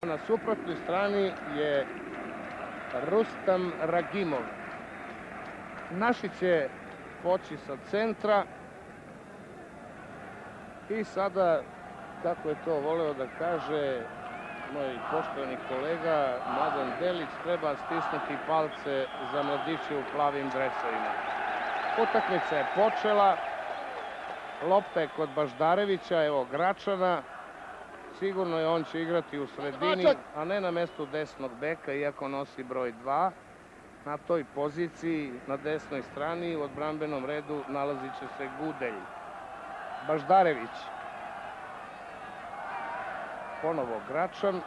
Na suprotnoj strani je Rustam Ragimov. Naši će poći sa centra i sada, kako je to voleo da kaže moj poštovani kolega Mladen Delić, treba stisnuti palce za mladiće u plavim dresovima. Utakmica je počela, lopta je kod Baždarevića, evo Gračana, sigurno je on će igrati u sredini, a ne na mestu desnog beka, iako nosi broj 2. Na toj poziciji, na desnoj strani, u odbrambenom redu nalazit će se Gudelj. Baždarević. Ponovo Gračan.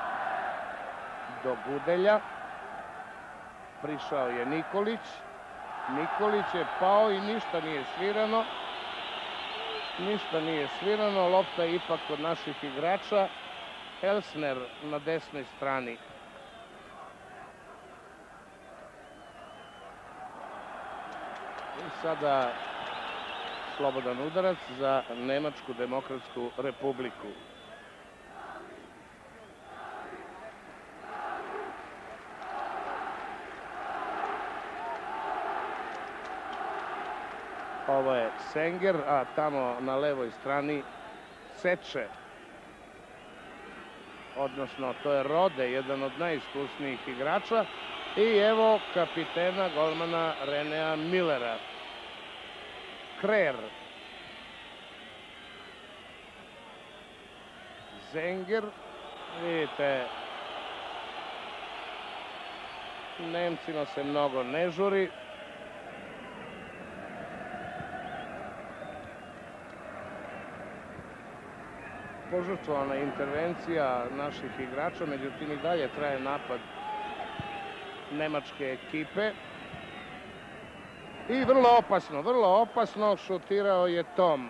Do Gudelja. Prišao je Nikolić. Nikolić je pao i ništa nije svirano. Ništa nije svirano. Lopta je ipak kod naših igrača. Elsner na desnoj strani. I sada slobodan udarac za Nemačku demokratsku republiku. Ovo je Senger, a tamo na levoj strani Seče. Odnosno, to je Rode, jedan od najiskusnijih igrača. I evo kapitena golmana Renea Millera. Krer. Zenger. Vidite, Nemcima se mnogo ne žuri. Požrtvovana intervencija naših igrača, međutim i dalje traje napad nemačke ekipe. I vrlo opasno šutirao je Tom.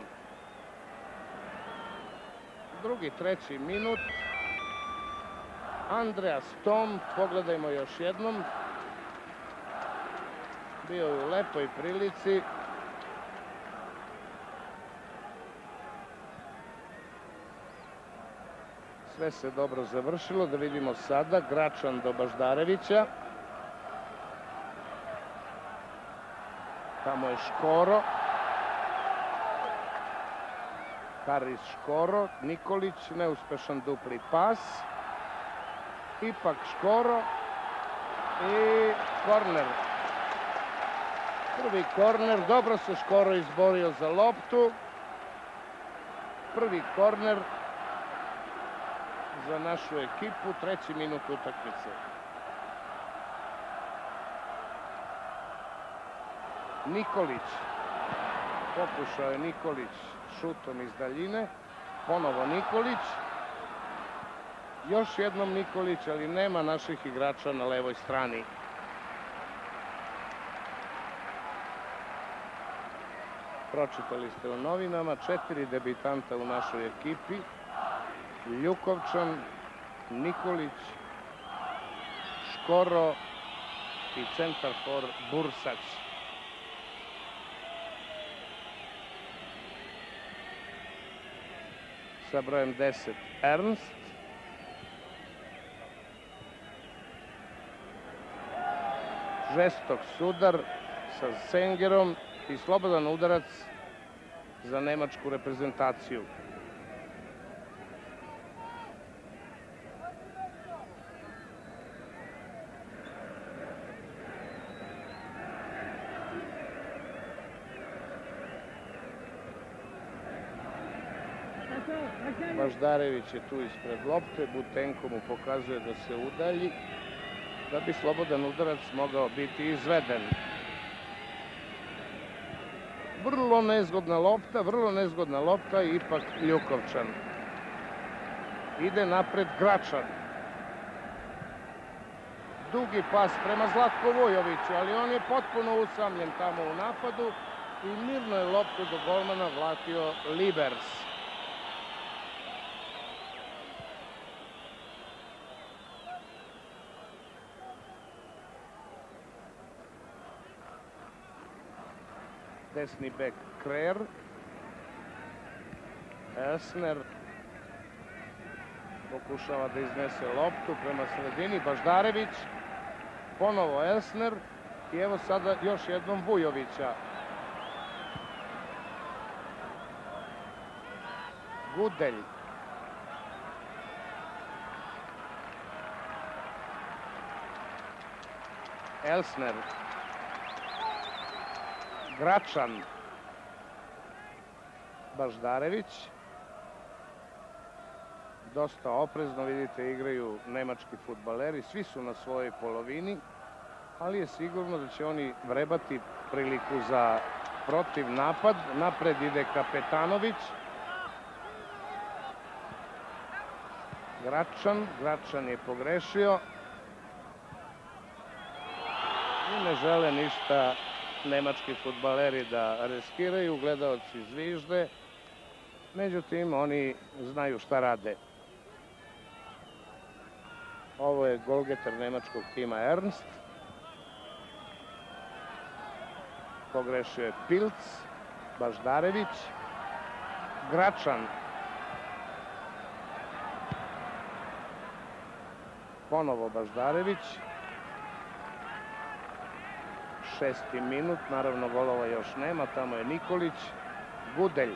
Drugi, treći minut. Andreas Tom, pogledajmo još jednom. Bio je u lepoj prilici. Sve se dobro završilo. Da vidimo sada Gračan do Baždarevića. Tamo je Škoro. Haris Škoro. Nikolić, neuspešan dupli pas. Ipak Škoro. I korner. Prvi korner. Dobro se Škoro izborio za loptu. Prvi korner za našu ekipu. Treći minut utakmice. Nikolić. Pokušao je Nikolić šutom iz daljine. Ponovo Nikolić. Još jednom Nikolić, ali nema naših igrača na levoj strani. Pročitali ste u novinama 4 debitanta u našoj ekipi. Ljukovčan, Nikolić, Škoro i centarfor Bursać. Sa brojem 10 Ernst. Žestok sudar sa Sengerom i slobodan udarac za nemačku reprezentaciju. Baždarević je tu ispred lopte, Butenko mu pokazuje da se udalji, da bi slobodan udarac mogao biti izveden. Vrlo nezgodna lopta i ipak Ljukovčan. Ide napred Gračan. Dugi pas prema Zlatku Vujoviću, ali on je potpuno usamljen tamo u napadu i mirno je loptu do golmana vratio Libers. Desni bek Krer. Elsner pokušava da iznese loptu prema sredini. Baždarević, ponovo Elsner i evo sada još jednom Vujovića. Gudelj. Elsner. Gračan. Baždarević. Dosta oprezno, vidite, igraju nemački fudbaleri. Svi su na svojoj polovini, ali je sigurno da će oni vrebati priliku za protiv napad. Napred ide Kapetanović. Gračan je pogrešio. I ne žele ništa nemački fudbaleri da riskiraju, gledaoci zvižde. Međutim, oni znaju šta rade. Ovo je golgeter nemačkog tima Ernst. Pogrešio je Pilc. Baždarević. Gračan. Ponovo Baždarević. 6. minut, naravno golova još nema, tamo je Nikolić. Gudelj.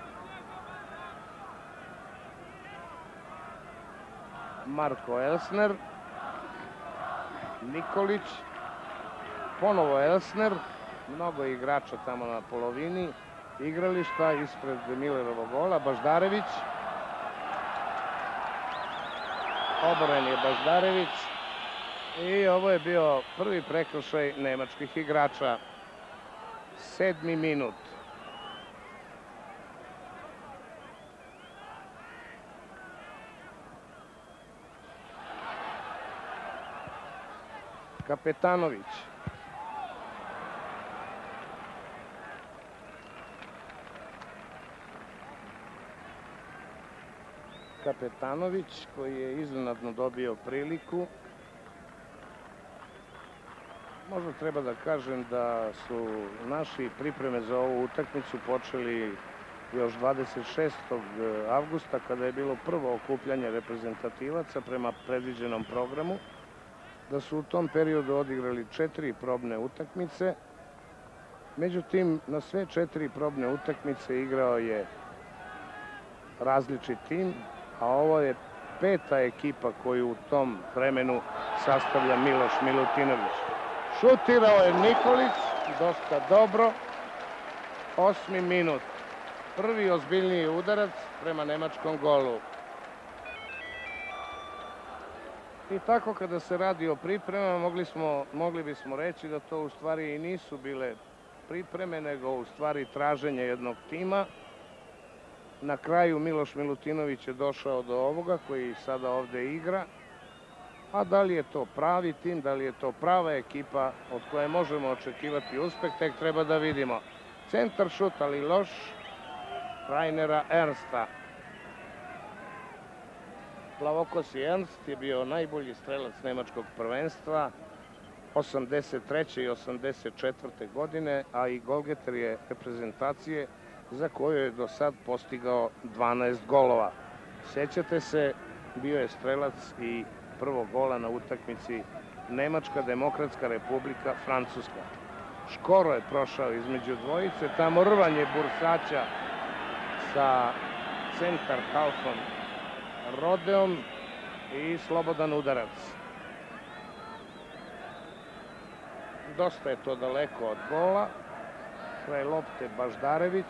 Marko Elsner. Nikolić. Ponovo Elsner. Mnogo igrača tamo na polovini igrališta ispred Millerovog gola. Baždarević. Oboren je Baždarević. I ovo je bio prvi prekršaj nemačkih igrača. 7. minut. Kapetanović. Kapetanović koji je iznenadno dobio priliku. Možda treba da kažem da su naši pripreme za ovu utakmicu počeli još 26. avgusta kada je bilo prvo okupljanje reprezentativaca prema predviđenom programu. Da su u tom periodu odigrali 4 probne utakmice. Međutim, na sve 4 probne utakmice igrao je različit tim, a ovo je 5. ekipa koju u tom vremenu sastavlja Miloš Milutinović. Šutirao je Nikolić, dosta dobro. 8. minut. Prvi ozbiljniji udarac prema nemačkom golu. I tako kada se radi o pripremama, mogli bismo reći da to u stvari i nisu bile pripreme, nego u stvari traženje jednog tima. Na kraju Miloš Milutinović je došao do ovoga koji sada ovde igra. A da li je to pravi tim, da li je to prava ekipa od koje možemo očekivati uspeh, tek treba da vidimo. Centar šut, ali loš, Rainera Ernsta. Plavokosi Ernst je bio najbolji strelac nemačkog prvenstva 83. i 84. godine, a i golgeter je reprezentacije za koju je do sad postigao 12 golova. Sjećate se, bio je strelac i prvog gola na utakmici Nemačka Demokratska Republika Francuska. Škoro je prošao između dvojice, tamo rvanje Bursaća sa centar halfom Rodeom i slobodan udarac. Dosta je to daleko od gola. Kraj lopte Baždarević.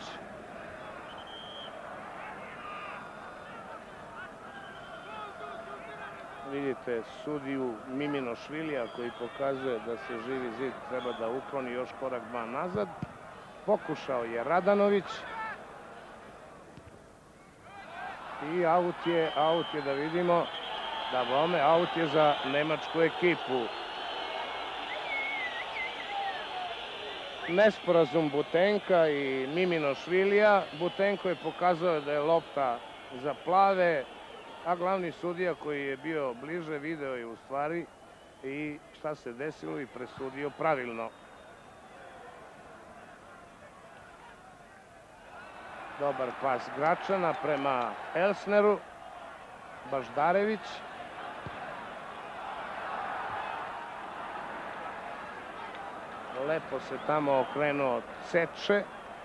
Vidite sudiju Miminošvilija koji pokazuje da se živi zid treba da ukloni još korak 2 nazad. Pokušao je Radanović. I aut je da vidimo, da bome, aut je za nemačku ekipu. Nesporazum Butenka i Miminošvilija. Butenko je pokazao da je lopta za plave, a glavni sudija koji je bio bliže video je u stvari i šta se desilo i presudio pravilno. Dobar pas Gračana prema Elsneru. Baždarević. Lepo se tamo okrenuo Ceče.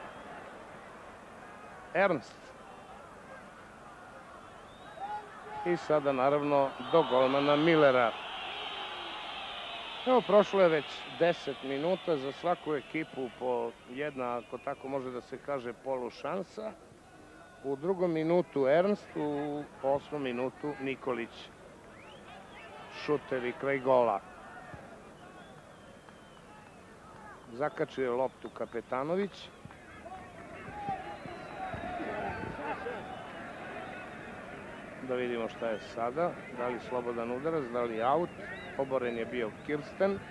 Ernst. I sada naravno do golmana Millera. Evo, prošlo je već 10 minuta, za svaku ekipu po jedna, ako tako može da se kaže, polušansa. U drugom minutu Ernst, u 8. minutu Nikolić. Šuter i kraj gola. Zakačio je loptu Kapetanović. Da vidimo šta je sada. Da li slobodan udarac, da li aut. Oboren je bio Kirsten.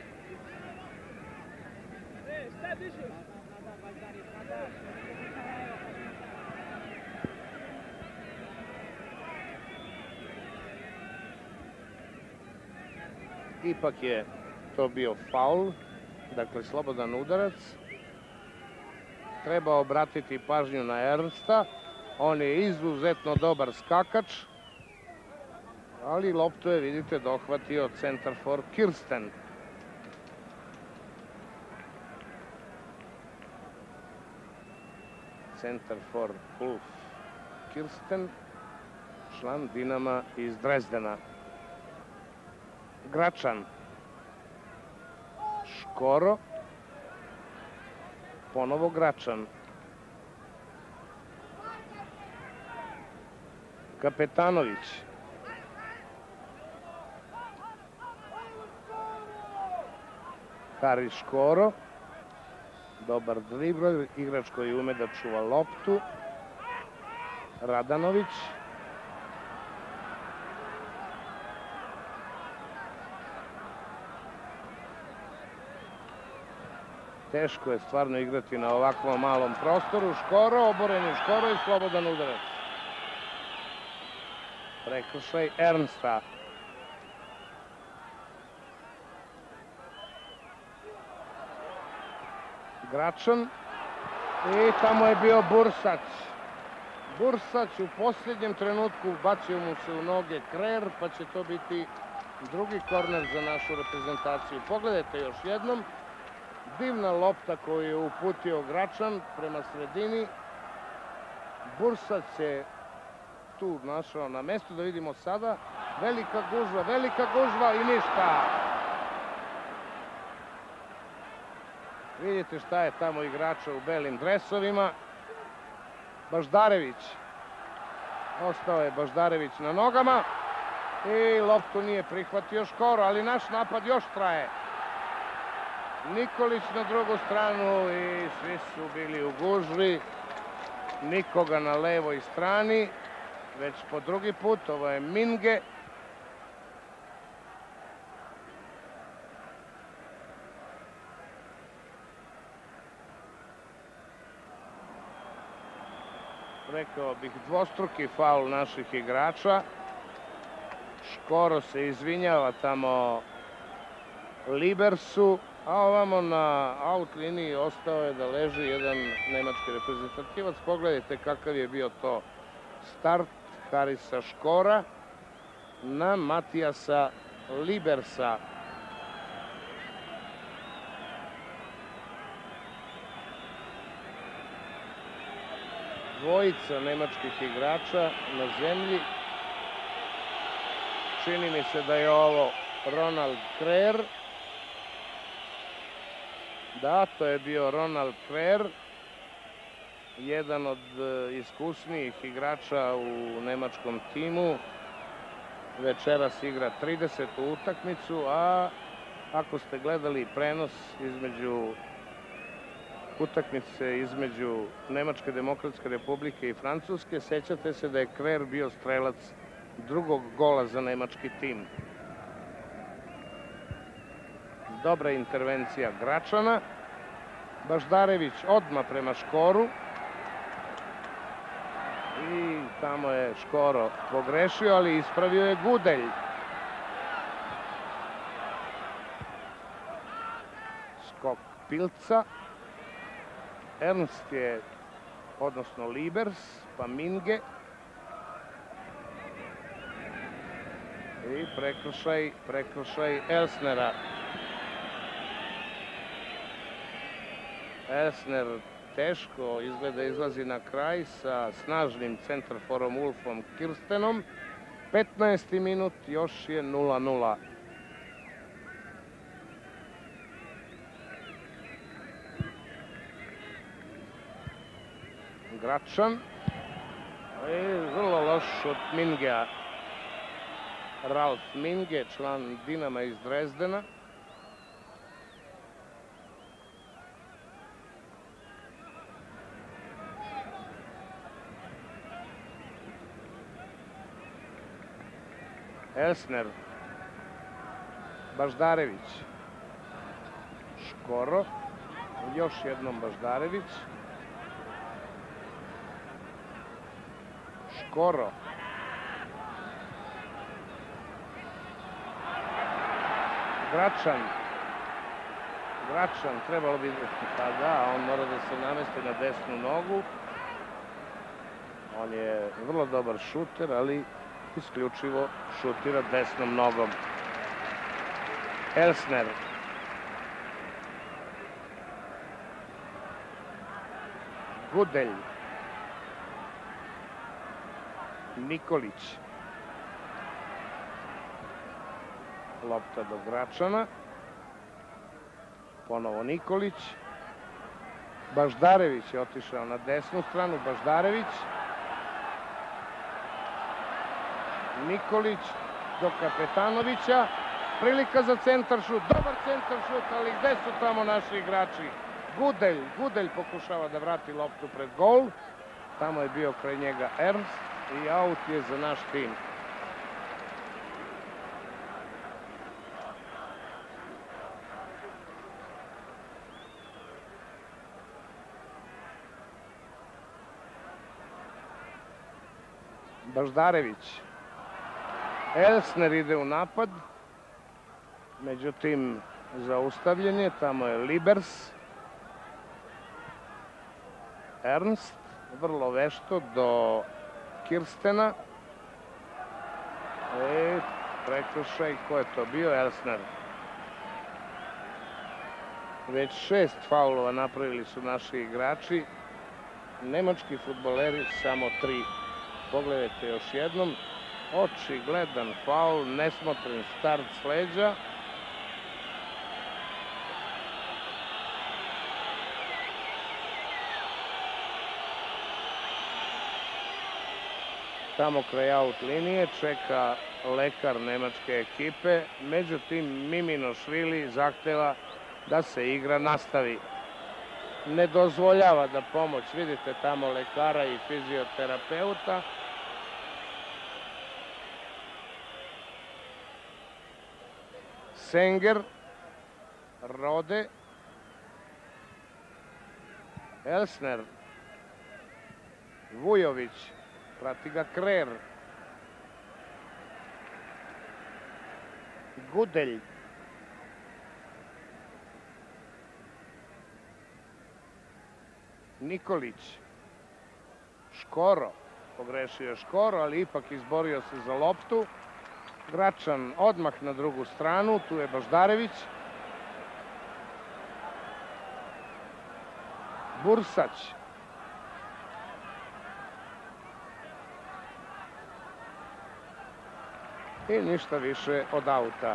Ipak je to bio faul. Dakle, slobodan udarac. Treba obratiti pažnju na Ernsta. On je izuzetno dobar skakač. Ali loptu je, vidite, dohvatio centar for Kirsten. Centar for Ulf Kirsten, član Dinama iz Drezdena. Gračan. Škoro. Ponovo Gračan. Kapetanović. Haris Škoro. Dobar dribler, igrač koji ume da čuva loptu. Radanović. Teško je stvarno igrati na ovakvom malom prostoru. Škoro, oboren je Škoro i slobodan udarac. Prekršaj Ernsta. Gračan. I tamo je bio Bursać. Bursać u posljednjem trenutku bacio mu se u noge Krer, pa će to biti drugi korner za našu reprezentaciju. Pogledajte još jednom. Divna lopta koju je uputio Gračan prema sredini. Bursać se tu našao na mestu, da vidimo sada. Velika gužva i ništa. Vidite šta je tamo igrača u belim dresovima. Baždarević. Ostao je Baždarević na nogama. I loptu nije prihvatio Škoro, ali naš napad još traje. Nikolić na drugu stranu i svi su bili u gužvi. Nikoga na levoj strani. Već po drugi put, ovo je Minge. Rekao bih dvostruki faul naših igrača. Škoro se izvinjava tamo Libersu, a ovamo na out liniji ostao je da leži jedan nemački reprezentativac. Pogledajte kakav je bio to start Harisa Škora na Matijasa Libersa. Dvojica nemačkih igrača na zemlji. Čini mi se da je ovo Ronald Krer. Da, to je bio Ronald Krer. Jedan od iskusnijih igrača u nemačkom timu. Večeras igra 30. utakmicu, a ako ste gledali prenos utakmice između Nemačke demokratske republike i Francuske, sećate se da je Krer bio strelac drugog gola za nemački tim. Dobra intervencija Gračana. Baždarević odmah prema Škoru. I tamo je Škoro pogrešio, ali ispravio je Gudelj. Skok Pilca. Ernst je, odnosno Libers, pa Minge. I prekršaj Elsnera. Elsner teško izgleda izlazi na kraj sa snažnim centarforom Ulfom Kirstenom. 15. minut, još je 0:0. Gračan. Vrlo loš od Mingea. Ralf Minge, član Dinama iz Drezdena. Elsner. Baždarević. Škoro. Još jednom Baždarević. Škoro. Gračan. Gračan, trebalo bi... Pa da, on mora da se namesti na desnu nogu. On je vrlo dobar šuter, ali isključivo šutira desnom nogom. Elsner. Gudelj. Nikolić. Lopta do Gračana. Ponovo Nikolić. Baždarević je otišao na desnu stranu. Baždarević. Nikolić do Kapetanovića. Prilika za centaršut. Dobar centaršut, ali gde su tamo naši igrači? Gudelj pokušava da vrati loptu pred gol. Tamo je bio kraj njega Ernst i aut je za naš tim. Baždarević. Elsner ide u napad. Međutim, zaustavljen je. Tamo je Libers. Ernst. Vrlo vešto do Kirstena. Prekršaj. Ko je to bio? Elsner. Već 6 faulova napravili su naši igrači. Nemački fudbaleri samo 3. Pogledajte još jednom. Očigledan faul, nesmotren start s leđa. Tamo kraj aut linije čeka lekar nemačke ekipe. Međutim, Miminošvili zahteva da se igra nastavi. Ne dozvoljava da pomoć, vidite tamo lekara i fizioterapeuta. Senger, Rode, Elsner, Vujović, prati ga Krer, Gudelj, Nikolić, Škoro, pogrešio je Škoro, ali ipak izborio se za loptu. Gračan odmah na drugu stranu, tu je Baždarević. Bursać. I ništa više od auta.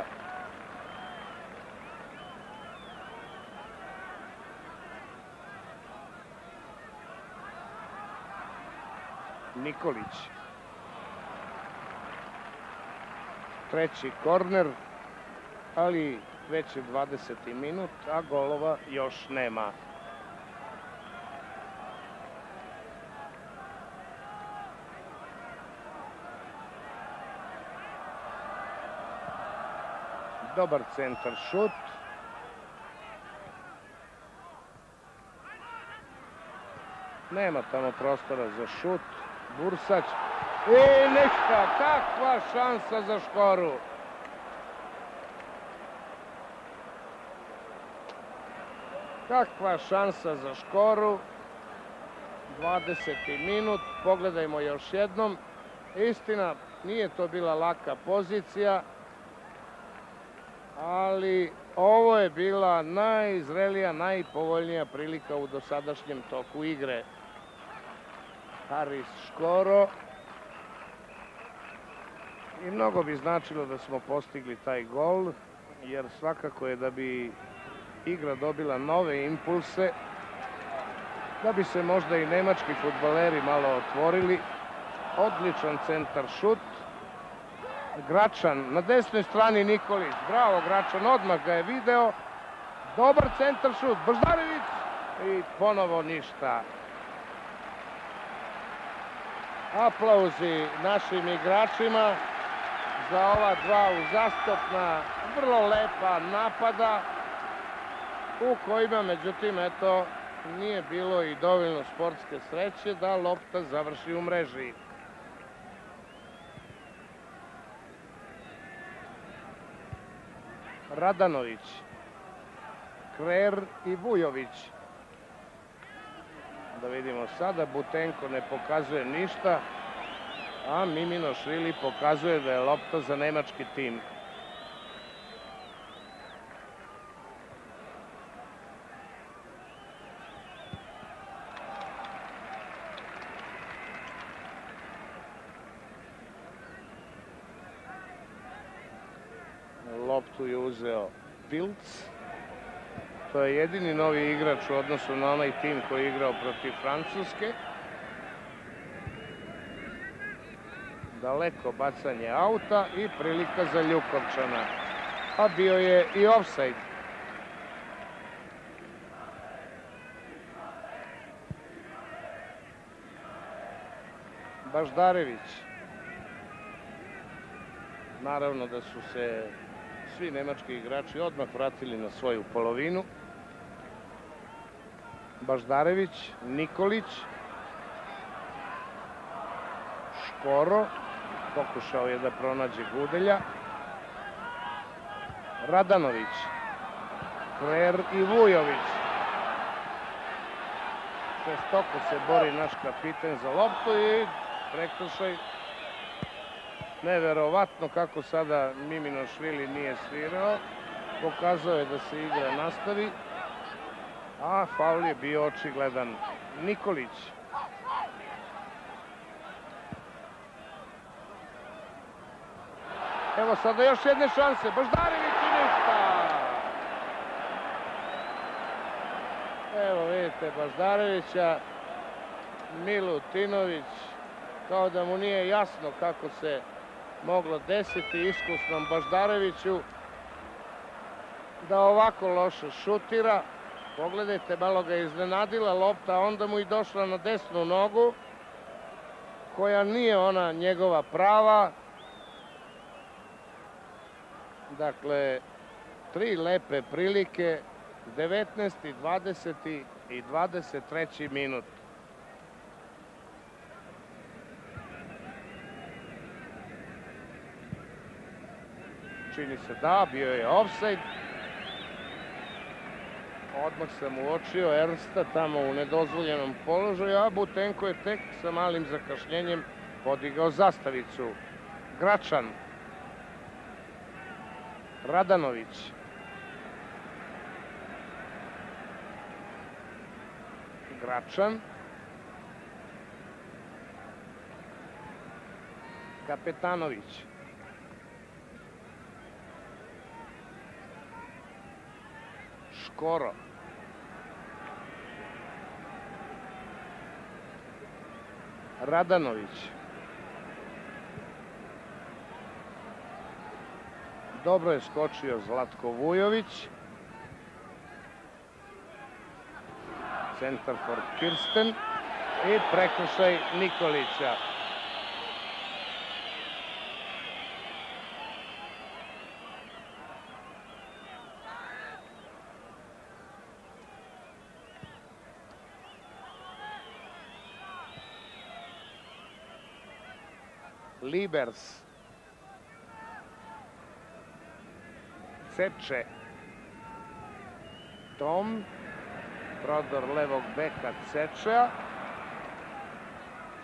Nikolić. Treći korner, ali već je 20. minut, a golova još nema. Dobar centar šut. Nema tamo prostora za šut. Bursać. I ništa, kakva šansa za Škoru. Kakva šansa za Škoru. 20. minut, pogledajmo još jednom. Istina, nije to bila laka pozicija. ali ovo je bila najzrelija, najpovoljnija prilika u dosadašnjem toku igre. Haris Škoro. I mnogo bi značilo da smo postigli taj gol, jer svakako je da bi igra dobila nove impulse, da bi se možda i nemački fudbaleri malo otvorili. Odličan centar šut. Gračan na desnoj strani, Nikolić. Bravo Gračan, odmah ga je video. Dobar centar šut. Baždarević i ponovo ništa. Aplauzi našim igračima za ova dva uzastopna, vrlo lepa napada u kojima, međutim, eto, nije bilo i dovoljno sportske sreće da lopta završi u mreži. Radanović, Krer i Vujović. Da vidimo sada, Butenko ne pokazuje ništa, a Miminošvili pokazuje da je lopta za nemački tim. Loptu je uzeo Pilc. To je jedini novi igrač u odnosu na onaj tim koji je igrao protiv Francuske. Daleko bacanje auta i prilika za Ljukovčana. A bio je i ofsajd. Baždarević. Naravno da su se svi nemački igrači odmah vratili na svoju polovinu. Baždarević, Nikolić, Škoro, pokušao je da pronađe Gudelja, Radanović, Krer i Vujović. Žestoko se bori naš kapiten za loptu i prekršaj. Neverovatno kako sada Miminošvili nije svirao. Pokazao je da se igra nastavi, a faul je bio očigledan. Nikolić. Evo sada još jedne šanse. Baždarević i ništa. Evo vidite Baždarevića. Milutinović kao da mu nije jasno kako se moglo desiti iskusnom Baždareviću da ovako loše šutira. Pogledajte, malo ga je iznenadila lopta, a onda mu i došla na desnu nogu, koja nije ona njegova prava. Dakle, tri lepe prilike, 19., 20. i 23. minut. Čini se da, bio je ofsajd. Odmah sam uočio Ernsta tamo u nedozvoljenom položaju, a Butenko je tek sa malim zakašnjenjem podigao zastavicu. Gračan. Radanović. Gračan. Kapetanović. Škoro. Radanović. Dobro je skočio Zlatko Vujović. Centar for Kirsten i prekršaj Nikolića. Libers. Ceče. Tom. Prodor levog beka Cečea.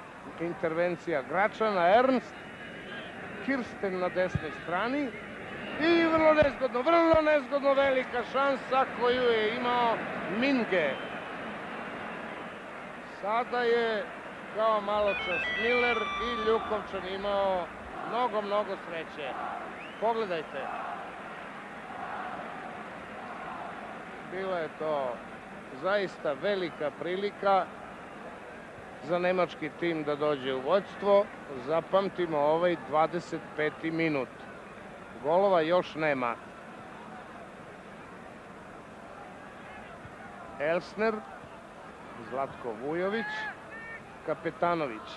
Intervencija Gračana. Ernst. Kirsten na desnoj strani. I vrlo nezgodno velika šansa koju je imao Minge. Sada je kao maločas Miller i Ljukovčan imao mnogo sreće. Pogledajte. Bila je to zaista velika prilika za nemački tim da dođe u vođstvo. Zapamtimo ovaj 25. minut. Golova još nema. Elsner, Zlatko Vujović, Kapetanović.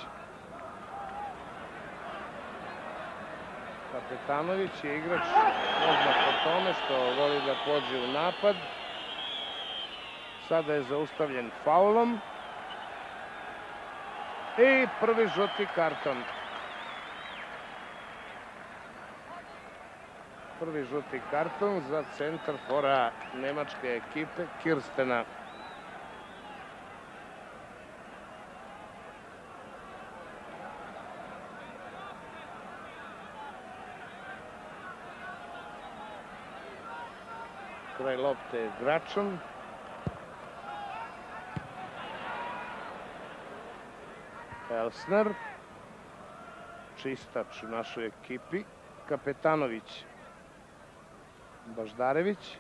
Kapetanović je igrač poznat po tome što voli da pođe u napad. Sada je zaustavljen faulom. I prvi žuti karton. Prvi žuti karton za centarfora nemačke ekipe Kirstena. Kraj lopte je Gračan. Elsner. Čistač u našoj ekipi. Kapetanović. Baždarević.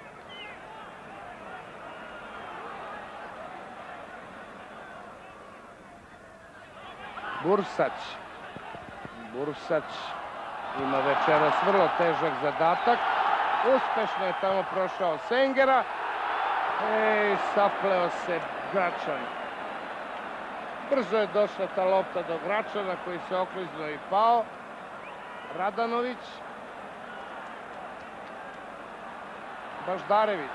Bursać. Bursać ima večeras vrlo težak zadatak. Uspešno je tamo prošao Sengera. Sapleo se Gračan. Brzo je došla ta lopta do Gračana koji se okliznuo i pao. Radanović. Baždarević.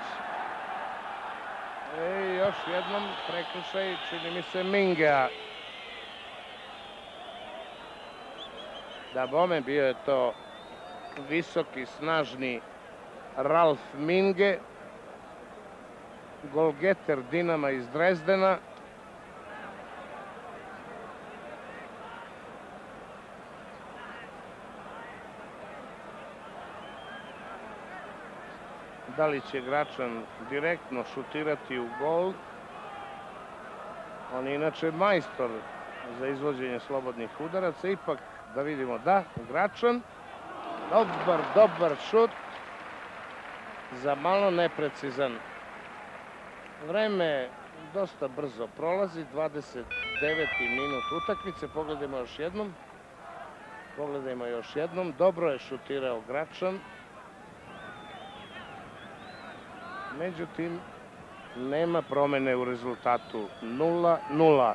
Još jednom prekršaj, čini mi se, Mingea. Da bome, bio je to visoki, snažni Ralf Minge, golgeter Dinama iz Drezdena. Da li će Gračan direktno šutirati u gol? On je inače majstor za izvođenje slobodnih udaraca. Ipak da vidimo, da, Gračan. Dobar šut. Za malo neprecizan. Vreme dosta brzo prolazi. 29. minut utakmice. Pogledajmo još jednom. Dobro je šutirao Gračan. Međutim, nema promene u rezultatu. 0-0.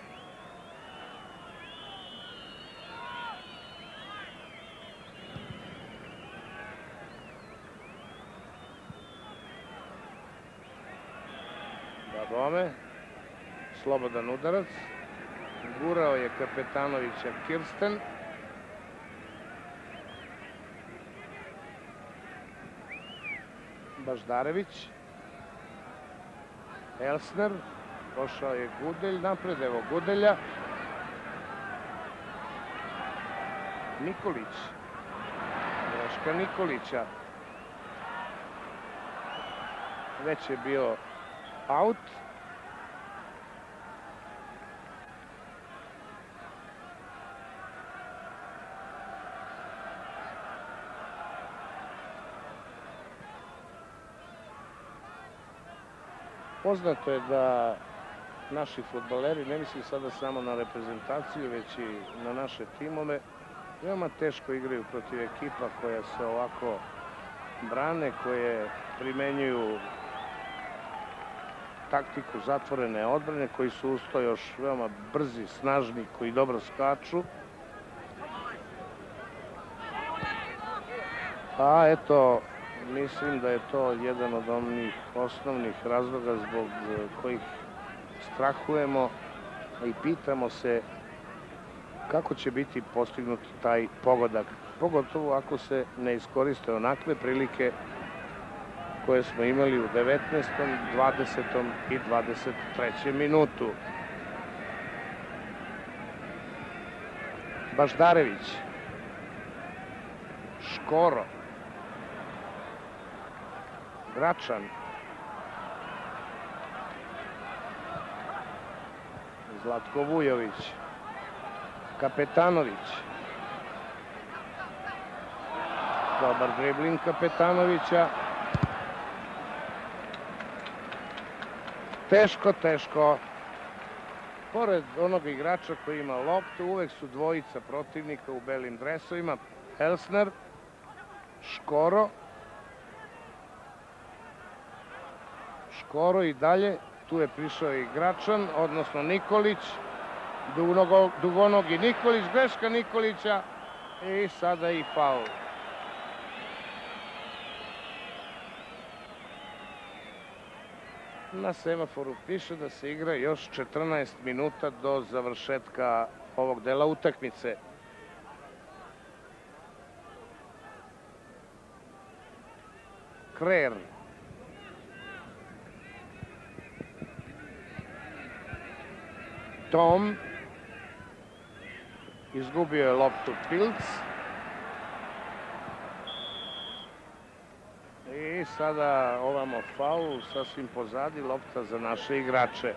Dabome. Slobodan udarac. Gurao je Kapetanovića Kirsten. Baždarević. Elsner, pošao je Gudelj, napred, evo Gudelja. Nikolić, greška Nikolića. Već je bio aut. Poznato je da naši fudbaleri, ne mislim sada samo na reprezentaciju, već i na naše timove, veoma teško igraju protiv ekipa koja se ovako brane, koje primenjuju taktiku zatvorene odbrane, koji su uz to još veoma brzi, snažni, koji dobro skaču. A eto, mislim da je to jedan od onih osnovnih razloga zbog kojih strahujemo i pitamo se kako će biti postignut taj pogodak. Pogotovo ako se ne iskoriste onakve prilike koje smo imali u 19., 20. i 23. minutu. Baždarević. Škoro. Gračan. Zlatko Vujović. Kapetanović. Dobar dribling Kapetanovića. Teško. Pored onog igrača koji ima loptu, uvek su dvojica protivnika u belim dresovima. Elsner, Škoro. Škoro i dalje. Tu je prišao i Gračan, odnosno Nikolić. Dugonogi Nikolić, greška Nikolića i sada i faul. Na semaforu piše da se igra još 14 minuta do završetka ovog dela utakmice. Krer. Tom. Izgubio je loptu Pilc. I sada ovamo faul, sasvim pozadi, lopta za naše igrače.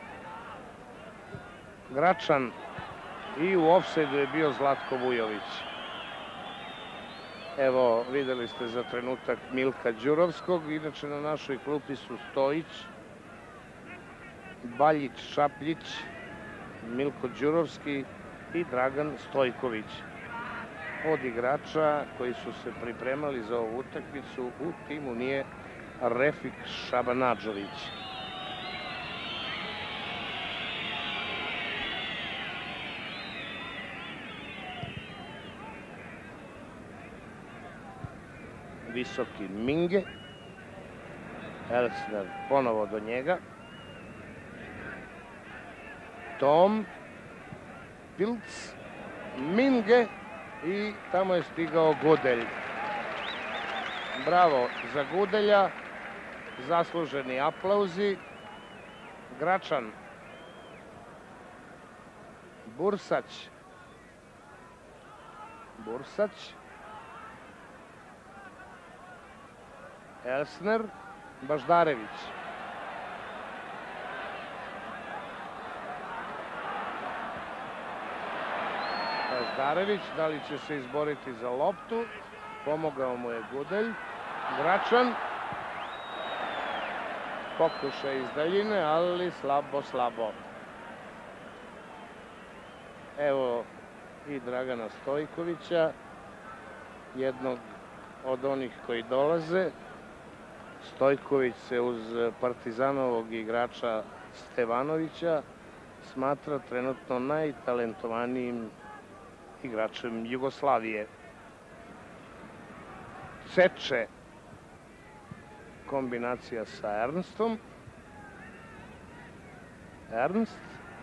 Gračan i u ofsajdu je bio Zlatko Vujović. Evo, videli ste za trenutak Milka Đurovskog, inače na našoj klupi su Stojić, Baljić, Šapljić, Milko Đurovski i Dragan Stojković. Od igrača koji su se pripremali za ovu utakmicu u timu nije Refik Šabanadžović. Visoki Minge. Elsner ponovo do njega. Tom. Pilc. Minge. I tamo je stigao Gudelj. Bravo za Gudelja. Zasluženi aplauzi. Gračan. Bursać. Elsner. Baždarević. Baždarević, da li će se izboriti za loptu? Pomogao mu je Gudelj. Gračan. Pokušaj iz daljine, ali slabo. Evo i Dragana Stojkovića, jednog od onih koji dolaze. Stojković se uz Partizanovog igrača Stevanovića smatra trenutno najtalentovanijim igračem Jugoslavije. Ceče. Kombinacija sa Ernstom. Ernst.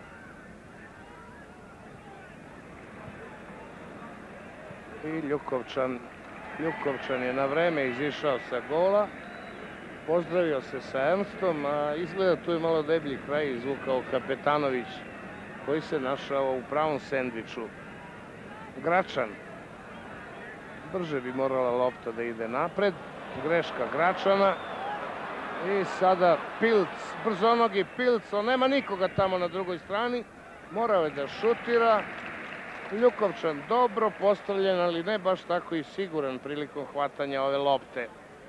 I Ljukovčan. Ljukovčan je na vreme izišao sa gola. Pozdravio se sa Ernstom, a izgleda tu je malo deblji kraj izvukao Kapetanović, koji se našao u pravom sendviču. Gračan. Brže bi morala lopta da ide napred. Greška Gračana. I sada Pilc, brzonogi Pilc, on nema nikoga tamo na drugoj strani. Morao je da šutira. Ljukovčan dobro postavljen, ali ne baš tako i siguran prilikom hvatanja ove lopte.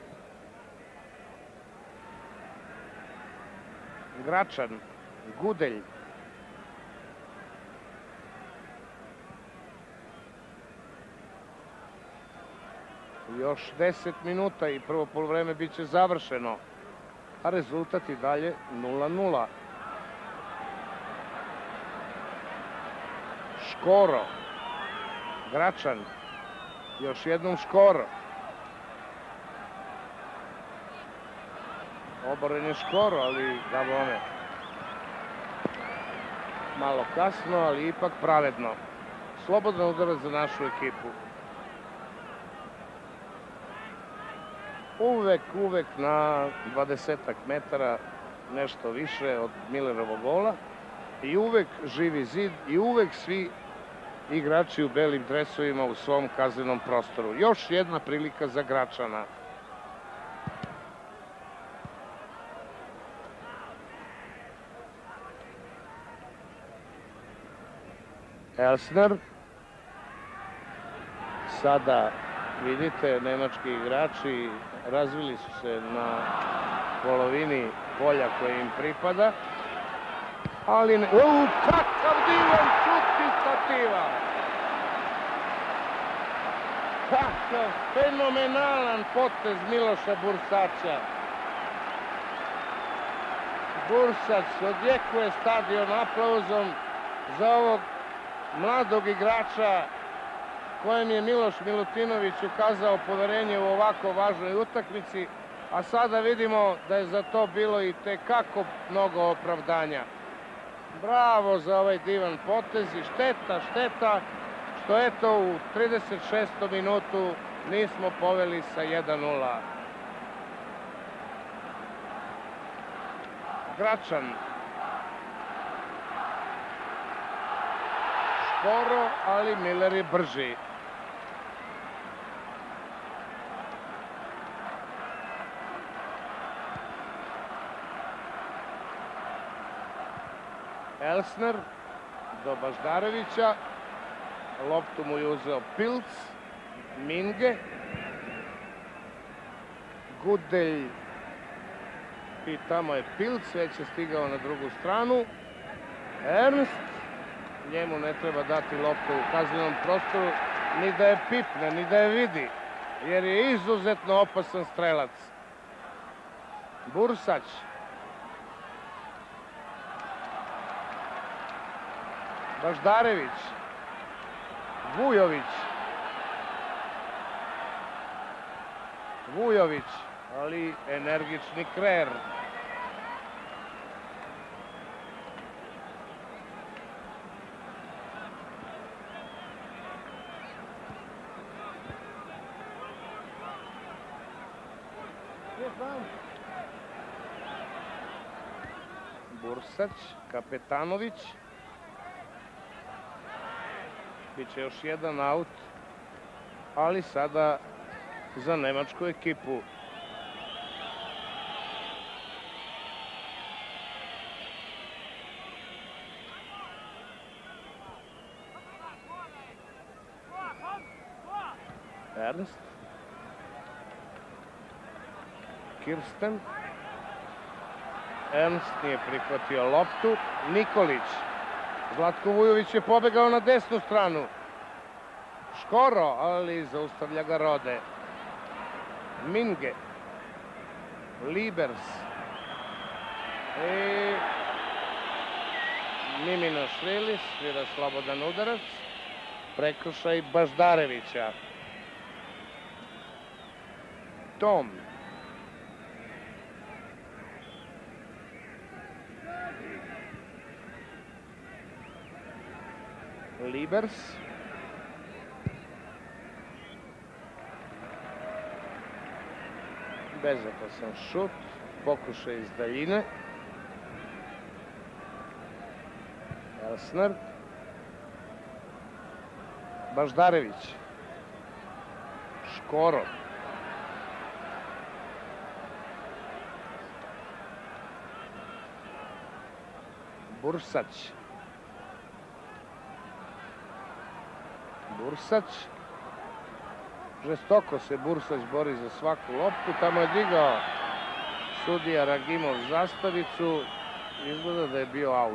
Gračan, Gudelj. Još 10 minuta i prvo poluvreme bit će završeno, a rezultat i dalje 0:0. Škoro. Gračan. Još jednom Škoro. Oboren je Škoro, ali da bome. Malo kasno, ali ipak pravedno. Slobodan udarac za našu ekipu. Uvek na 20 metara, nešto više od Millerovog gola. I uvek živi zid i uvek svi igrači u belim dresovima u svom kaznenom prostoru. Još jedna prilika za Gračana. Elsner. Sada vidite, nemački igrači razvili su se na polovini polja koje im pripada. Ali ne... Kakav divan šut iz stativa! Kakav fenomenalan potez Miloša Bursaća. Bursać odjekuje stadion aplauzom za ovog mladog igrača kojem je Miloš Milutinović ukazao poverenje u ovako važnoj utakmici, a sada vidimo da je za to bilo i tekako mnogo opravdanja. Bravo za ovaj divan potez i šteta što eto u 36. minutu nismo poveli sa 1:0. Gračan. Šporo, ali Miller je brži. Elsner do Baždarevića. Loptu mu je uzeo Pilc. Minge. Gudelj. I tamo je Pilc, već je stigao na drugu stranu. Ernst. Njemu ne treba dati loptu u kaznenom prostoru, ni da je pipne, ni da je vidi, jer je izuzetno opasan strelac. Bursać. Baždarević. Vujović. Vujović, ali energični Krer. Bursać, Kapetanović. Biće još jedan aut, ali sada za nemačku ekipu. Ernst. Kirsten. Ernst nije prihvatio loptu. Nikolić. Zlatko Vujović je pobegao na desnu stranu. Škoro, ali zaustavlja ga Rode. Minge. Libers. I Mimino Švili svira slobodan udarac. Prekršaj Baždarevića. Tom. Libers. Bezopasan šut. Pokušaj iz daljine. Elsner. Baždarević. Škoro. Bursać. Bursać. Žestoko se Bursać bori za svaku loptu. Tamo je digao sudija Ragimov zastavicu. Izgleda da je bio aut.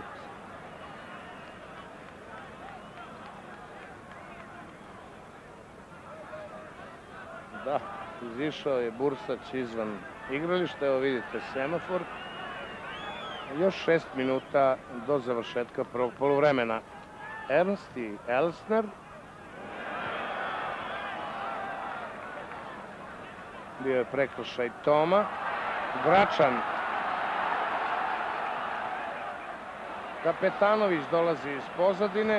Da, izišao je Bursać izvan igrališta. Evo vidite semafor. Još 6 minuta do završetka prvog poluvremena. Ernst i Elsner. Bio je prekršaj Toma. Gračan. Kapetanović dolazi iz pozadine.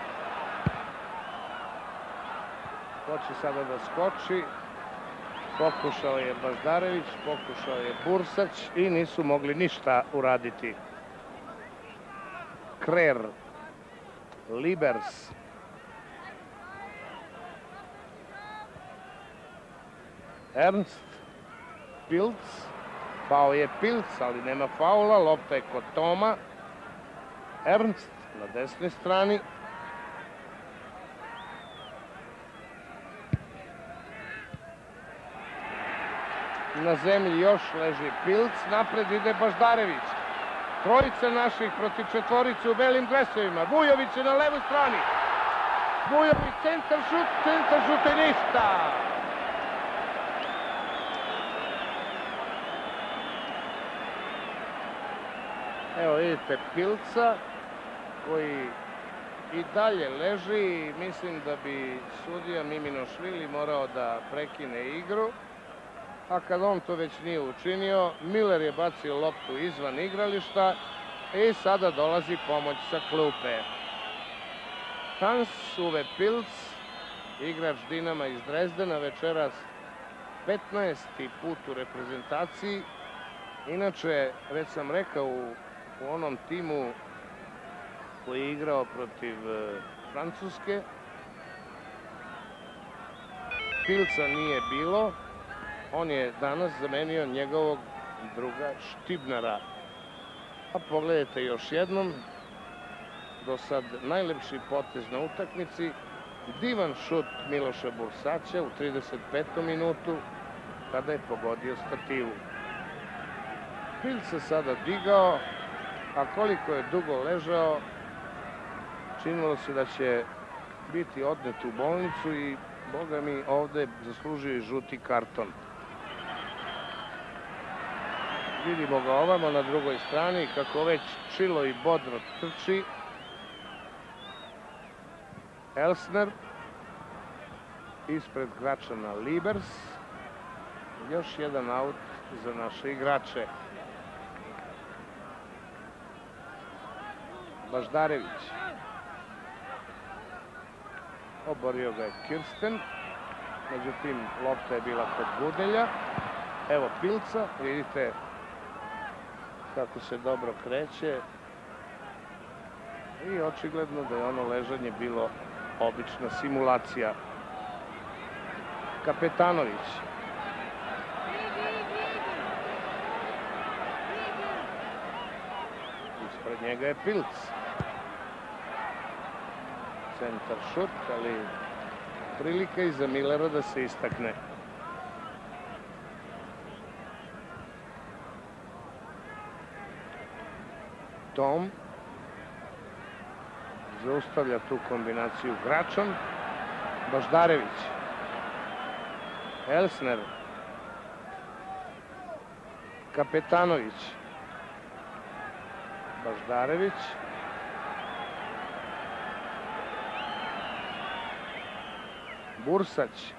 Hoće sada da skoči. Pokušao je Baždarević, pokušao je Bursać i nisu mogli ništa uraditi. Krer. Libers. Ernst. Pilc. Pao je Pilc, ali nema faula. Lopta je kod Toma. Ernst na desnoj strani. Na zemlji još leži Pilc, napred ide Baždarević. Trojica naših protiv četvorice u belim dresovima. Vujović je na levoj strani. Vujović, centar šut i ništa. Evo vidite Pilca koji i dalje leži i mislim da bi sudija Miminošvili morao da prekine igru. A kad on to već nije učinio, Miller je bacio loptu izvan igrališta i sada dolazi pomoć sa klupe. Hans Uwe Pilc, igrač Dinama iz Drezdena, večeras 15. put u reprezentaciji. Inače, već sam rekao u onom timu koji je igrao protiv Francuske, Pilca nije bilo. On je danas zamenio njegovog druga Štibnara. A pogledajte još jednom, do sad najlepši potez na utakmici, divan šut Miloša Bursaća u 35. minutu kada je pogodio stativu. Pilc se sada digao, a koliko je dugo ležao, činilo se da će biti odnet u bolnicu i, boga mi, ovde zaslužio i žuti karton. Vidimo ga ovamo na drugoj strani kako već čilo i bodro trči. Elsner ispred Gračana Libers. Još jedan aut za naše igrače. Baždarević. Oborio ga je Kirsten. Međutim, lopta je bila kod Gudelja. Evo Pilca, vidite kako se dobro kreće. I očigledno da je ono ležanje bilo obična simulacija. Kapetanović. Ispred njega je Pilc. Centar šut, ali prilika i za Millera da se istakne. Tom zaustavlja tu kombinaciju Gračan. Baždarević. Elsner. Kapetanović. Baždarević. Bursać.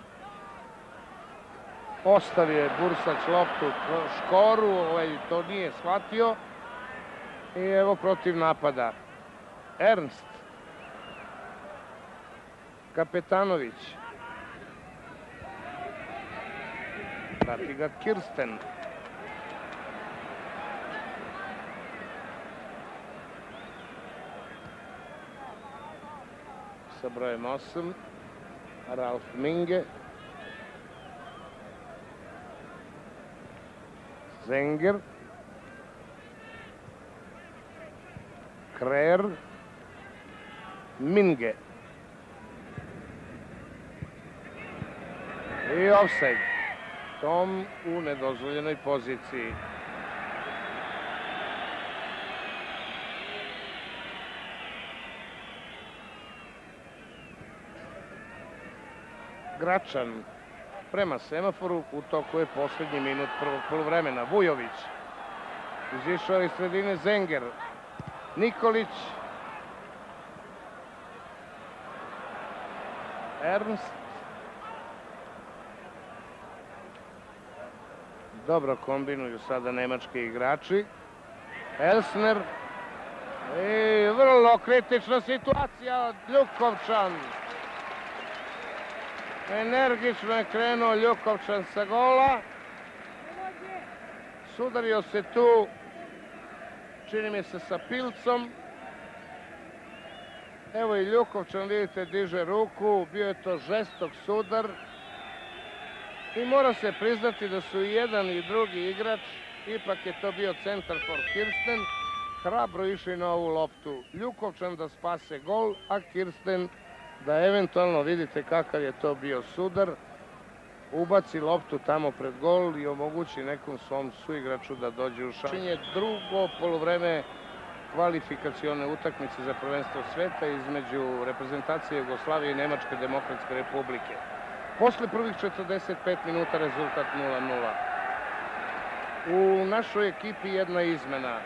Ostavio je Bursać loptu Škoru, to nije shvatio. I evo protiv napada. Ernst. Kapetanović. Prati ga Kirsten. Sa brojem 8. Ralf Minge. Zenger. Krer. Minge. I ofsajd. Tom u nedozvoljenoj poziciji. Gračan prema semaforu, u toku je posljednji minut prvog poluvremena. Vujović. Izišao iz sredine Zenger. Nikolić. Ernst. Dobro kombinuju sada nemački igrači. Elsner. I vrlo kritična situacija od Ljukovčan. Energično je krenuo Ljukovčan sa gola. Sudario se tu, čini mi se, sa Pilcom. Evo i Ljukovčan, vidite, diže ruku. Bio je to žestok sudar. I mora se priznati da su i jedan i drugi igrač, ipak je to bio centar for Kirsten, hrabro išli na ovu loptu. Ljukovčan da spase gol, a Kirsten da eventualno, vidite kakav je to bio sudar, ubaci loptu tamo pred gol i omogući nekom svom suigraču da dođe u šansu. Drugo poluvreme kvalifikacione utakmice za prvenstvo sveta između reprezentacije Jugoslavije i Nemačke demokratske republike. Posle prvih 45 minuta rezultat 0:0. U našoj ekipi jedna izmena.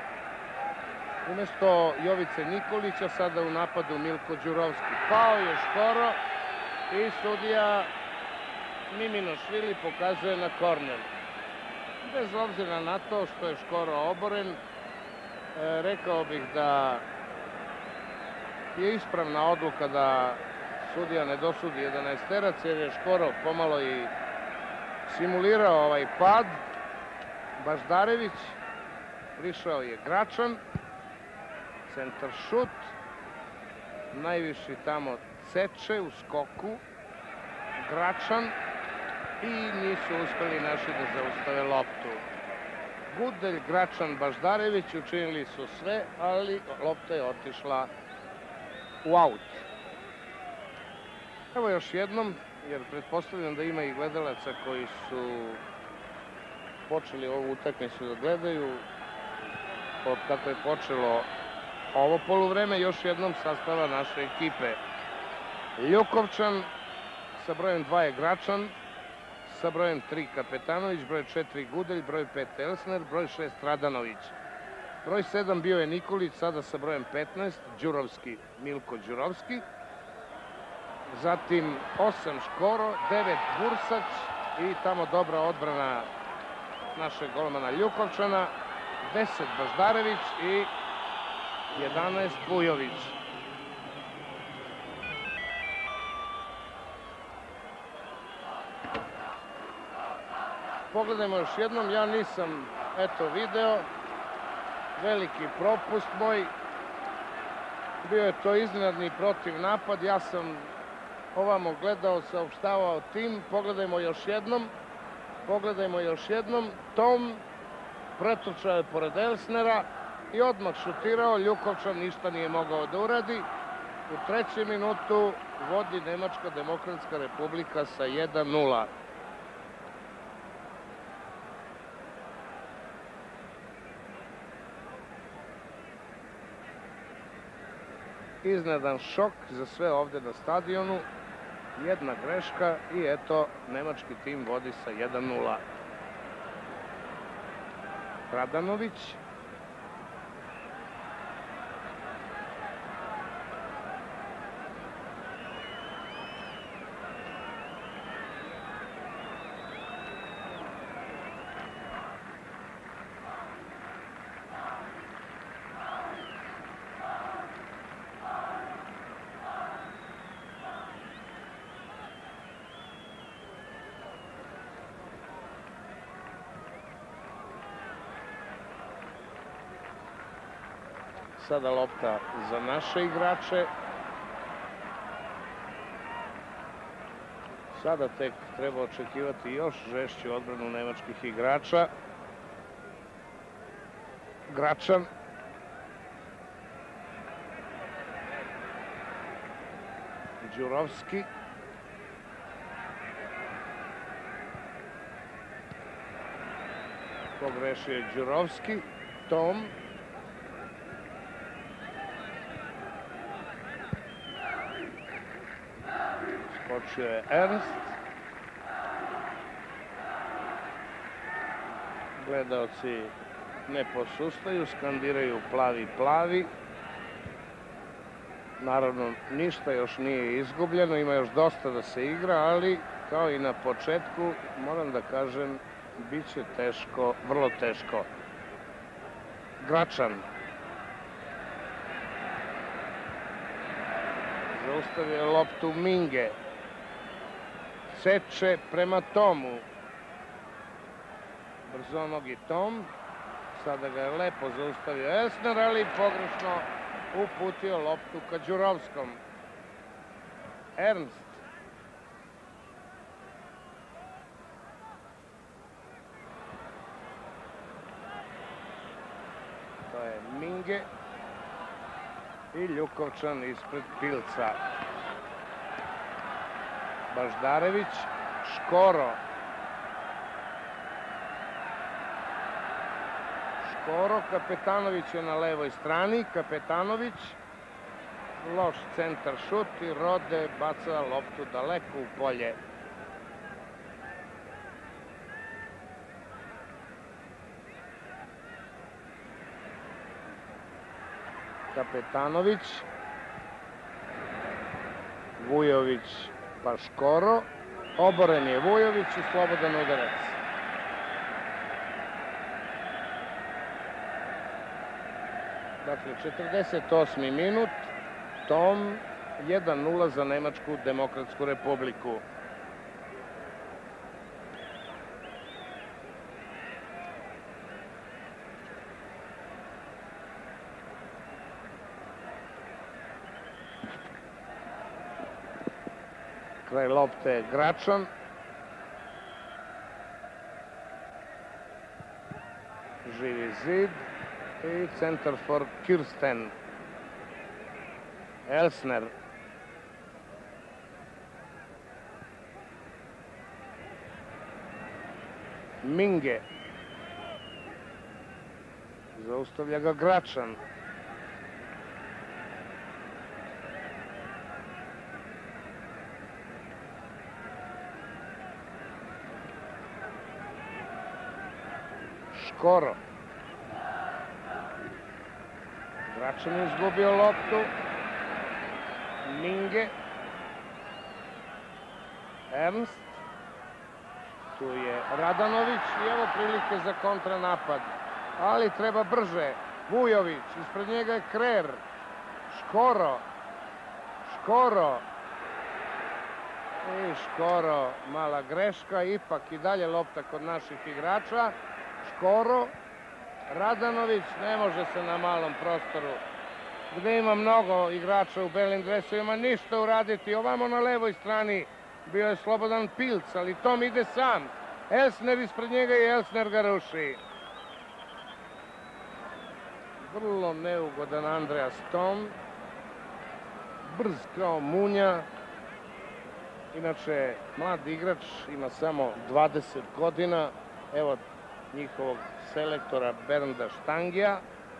Umesto Jovice Nikolića sada u napadu Milko Đurovski. Pao je Škoro i sudija Miminošvili pokazuje na korner. Bez obzira na to što je Škoro oboren, rekao bih da je ispravna odluka da sudija ne dosudi 11-terac, jer je Škoro pomalo i simulirao ovaj pad. Baždarević, prišao je Gračan, centar šut, najviši tamo Ceče u skoku, Gračan i nisu uspeli naši da zaustave loptu. Gudelj, Gračan, Baždarević učinili su sve, ali lopta je otišla u aut. Evo još jednom, jer pretpostavljam da ima i gledalaca koji su počeli ovu utakmicu da gledaju od kako je počelo ovo poluvreme. Još jednom sastava naše ekipe. Ljukovčan, sa brojem 2 je Gračan, sa brojem 3 Kapetanović, broj 4 Gudelj, broj 5 Elsner, broj 6 Radanović. Broj 7 bio je Nikolić, sada sa brojem 15, Đurovski, Milko Đurovski. Zatim 8 Škoro, 9 Bursać i tamo dobra odbrana našeg golmana Ljukovčana, 10 Baždarević i 11 Vujović. Pogledajmo još jednom, ja nisam video, veliki propust moj, bio je to iznenadni protiv napad, ja sam ovamo gledao, saopštavao tim. Pogledajmo još jednom, Tom pretrčao je pored Elsnera i odmah šutirao, Ljukovčan ništa nije mogao da uradi. U 3. minutu vodi Nemačka demokratska republika sa 1:0. Iznenadan šok za sve ovde na stadionu, jedna greška i eto, nemački tim vodi sa 1:0. Radanović. Sada lopta za naše igrače. Sada tek treba očekivati još žešću odbranu nemačkih igrača. Gračan. Đurovski. Pogrešio je Đurovski. Tom. Skočio je Ernst. Gledaoci ne posustaju, skandiraju plavi, plavi. Naravno, ništa još nije izgubljeno, ima još dosta da se igra, ali kao i na početku, moram da kažem, bit će teško, vrlo teško. Gračan. Zaustavio je loptu Minge. Seče prema Tomu. Brzonogi Tom. Sada ga je lepo zaustavio Elsner, ali pogrešno uputio loptu ka Đurovskom. Ernst. To je Minge. I Ljukovčan ispred Pilca. Baždarević. Škoro. Škoro, Kapetanović je na levoj strani. Kapetanović, loš centar šut i Rode baca loptu daleko u polje. Kapetanović, Vujović pa Škoro, oboren je Vujović i slobodan udarac. Dakle, 48. minut, Tom 1:0 za Nemačku Demokratsku Republiku. Kraj lopte Gračan. Živi zid i centar for Kirsten. Elsner. Minge. Zaustavlja ga Gračan. Škoro. Gračan je izgubio loptu. Minge. Ernst. Tu je Radanović i evo prilike za kontranapad. Ali treba brže. Vujović, ispred njega je Krer. Škoro. Škoro. I Škoro, mala greška, ipak i dalje lopta kod naših igrača. Škoro, Radanović, ne može se na malom prostoru, gde ima mnogo igrača u belim dresovima, ništa uraditi. Ovamo na levoj strani bio je slobodan Pilc, ali Tom ide sam. Elsner ispred njega i Elsner ga ruši. Vrlo neugodan Andreas Tom, brz kao munja. Inače, mlad igrač, ima samo 20 godina. Evo njihovog selektora Bernda Štangija.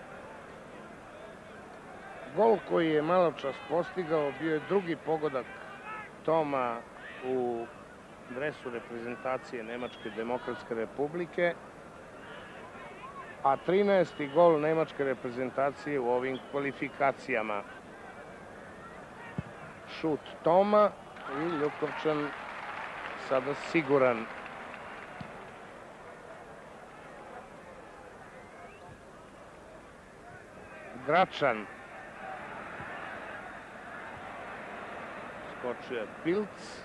Gol koji je malo čas postigao bio je drugi pogodak Toma u dresu reprezentacije Nemačke Demokratske Republike, a 13. gol Nemačke reprezentacije u ovim kvalifikacijama. Šut Toma i Ljukovčan sada siguran. Gračan. Skočio je Pilc.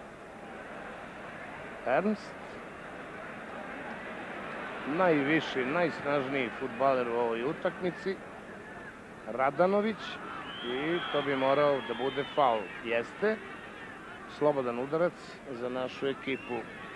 Ernst. Najviši, najsnažniji fudbaler u ovoj utakmici. Radanović. I to bi morao da bude faul. Jeste. Slobodan udarac za našu ekipu.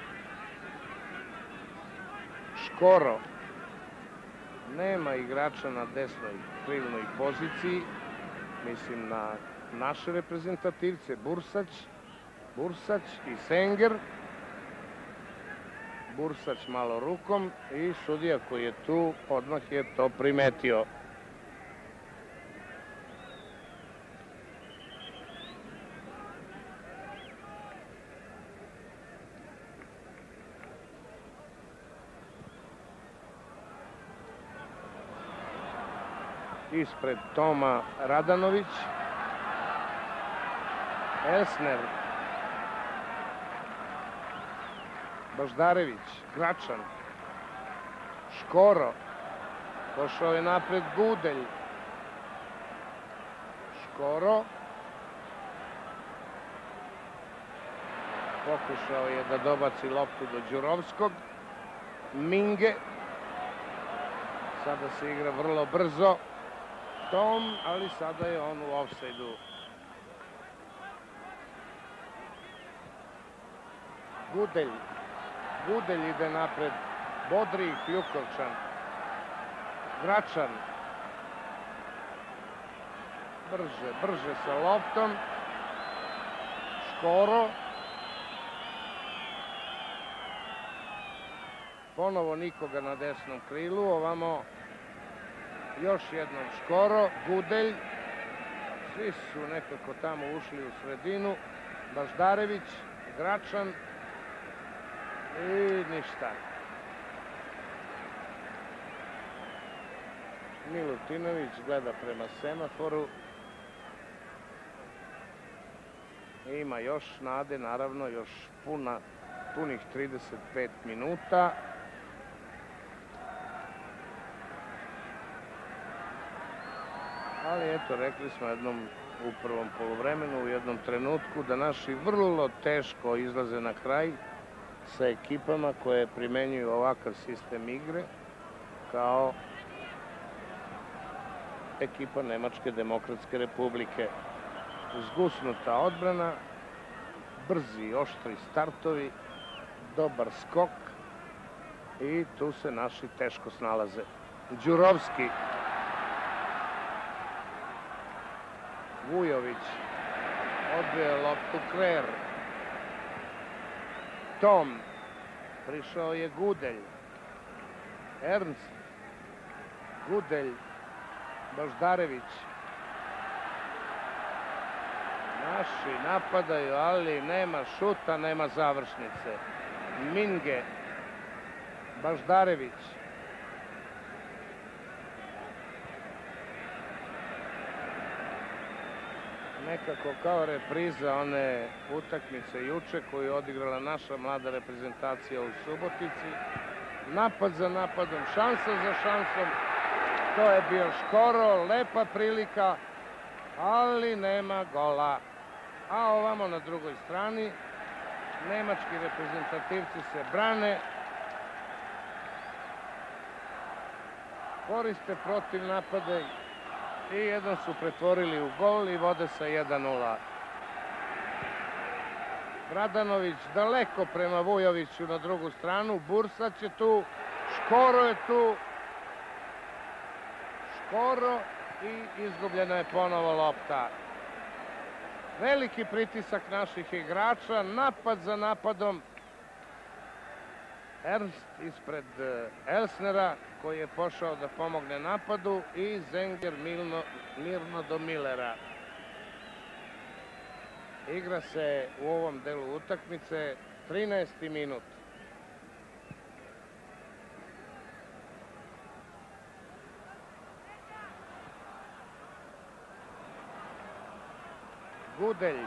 Škoro. Nema igrača na desnoj krilnoj poziciji. Mislim na naše reprezentativce. Bursać i Senger. Bursać malo rukom i sudija koji je tu odmah je to primetio. Ispred Toma Radanović. Elsner. Baždarević. Gračan. Škoro. Došao je napred Gudelj. Škoro. Pokušao je da dobaci loptu do Đurovskog. Minge. Sada se igra vrlo brzo. Tom, ali sada je on u ofsajdu. Gudelj ide napred. Bodri, Ljukovčan. Gračan. Brže sa loptom. Škoro. Ponovo nikoga na desnom krilu, ovamo još jednom Škoro, Gudelj, svi su nekako tamo ušli u sredinu, Baždarević, Gračan i ništa. Milutinović gleda prema semaforu. Ima još nade, naravno, još punih 35 minuta. Ali eto, rekli smo u prvom poluvremenu, u jednom trenutku, da naši vrlo teško izlaze na kraj sa ekipama koje primenjuju ovakav sistem igre kao ekipa Nemačke demokratske republike. Zgusnuta odbrana, brzi, oštri startovi, dobar skok i tu se naši teško snalaze. Đurovski, Vujović, odbio loptu Krer, Tom, prišao je Gudelj, Ernst, Gudelj, Baždarević. Naši napadaju, ali nema šuta, nema završnice. Minge, Baždarević. Nekako kao repriza one utakmice juče koju je odigrala naša mlada reprezentacija u Subotici. Napad za napadom, šansa za šansom. To je bio Škoro, lepa prilika, ali nema gola. A ovamo na drugoj strani nemački reprezentativci se brane, koriste protiv napade i jedan su pretvorili u gol i vode sa 1:0. Bradanović daleko prema Vujoviću na drugu stranu, Bursać je tu, Škoro je tu, Škoro i izgubljena je ponovo lopta. Veliki pritisak naših igrača, napad za napadom. Ernst ispred Elsnera koji je pošao da pomogne napadu i Zenger mirno do Millera. Igra se u ovom delu utakmice 13. minut. Gudelj,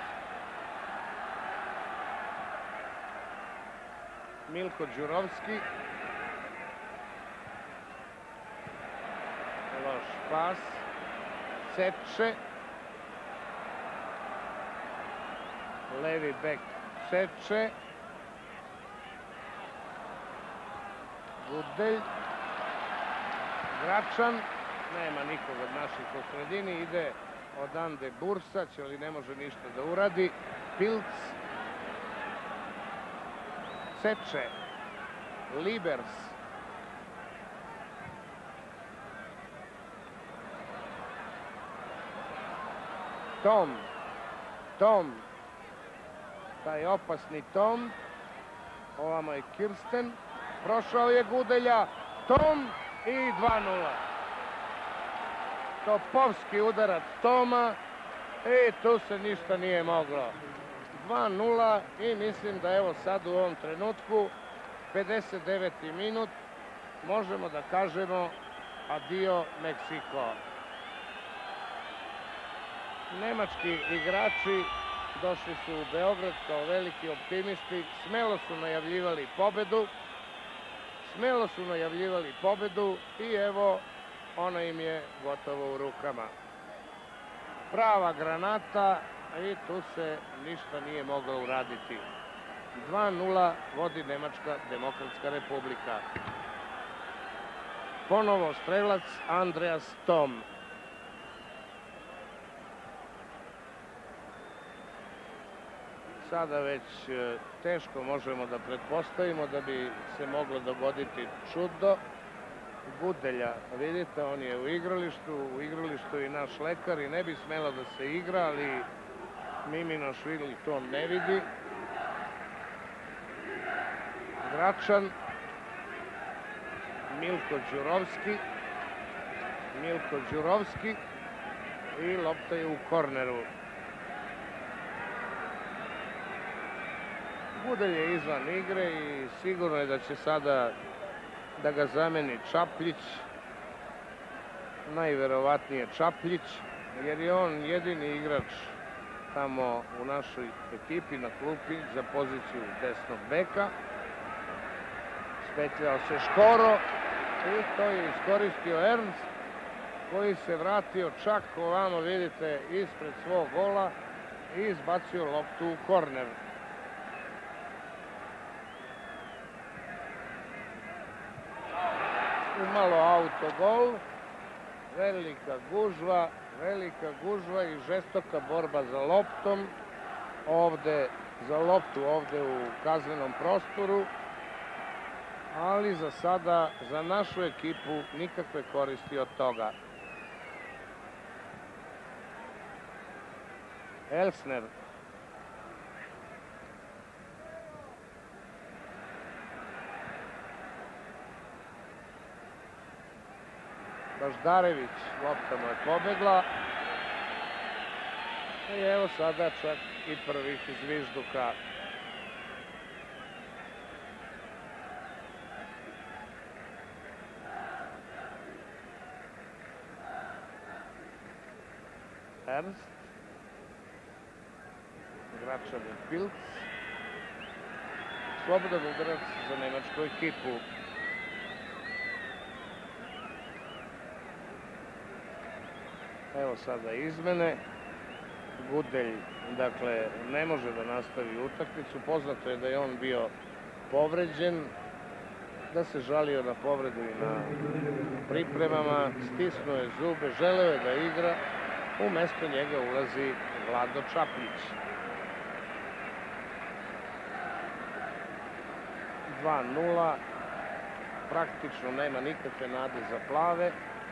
Milko Đurovski, loš pas, Seče, levi bek Seče, Gudelj, Gračan, nema nikog od naših u sredini, ide odande Bursać, ali ne može ništa da uradi. Pilc, Seče, Libers, Tom, taj opasni Tom, ovamo je Kirsten, prošao je Gudelja, Tom i 2:0. Topovski udarac Toma i tu se ništa nije moglo. 2:0 i mislim da evo sad u ovom trenutku 59. minut možemo da kažemo adio Meksiko. Nemački igrači došli su u Beograd kao veliki optimisti, smelo su najavljivali pobedu i evo ona im je gotovo u rukama. Prava granata i tu se ništa nije moglo uraditi. 2:0 vodi Nemačka demokratska republika. Ponovo strelac Andreas Tom. Sada već teško možemo da pretpostavimo da bi se moglo dogoditi čudo. Gudelja, vidite, on je u igralištu i naš lekar i ne bi smelo da se igra, ali Miminošvili to ne vidi. Gračan, Milko Đurovski i lopta je u korneru. Gudelj je izvan igre i sigurno je da će sada da ga zameni Čapljić, najverovatnije Čapljić, jer je on jedini igrač tamo u našoj ekipi na klupi za poziciju desnog beka. Spetljao se Škoro i to je iskoristio Ernst, koji se vratio čak ovamo, vidite, ispred svog gola i izbacio loptu u korner. Umalo autogol, velika gužva i žestoka borba za loptom, ovde u kaznenom prostoru, ali za sada, za našu ekipu, nikakve koristi od toga. Elsner. Baždarević, lopta mu je pobegla. I evo sada čak i prvih zvižduka. Ernst. Gračan i Pilc. Slobodan udarac za nemačku ekipu. Evo sada izmene. Gudelj, dakle, ne može da nastavi utakmicu. Poznato je da je on bio povređen, da se žalio na povredu i na pripremama, stisnuo je zube, želeo je da igra. Umesto njega ulazi Vlado Čapljić. 2:0. Praktično nema nikakve nade za plave.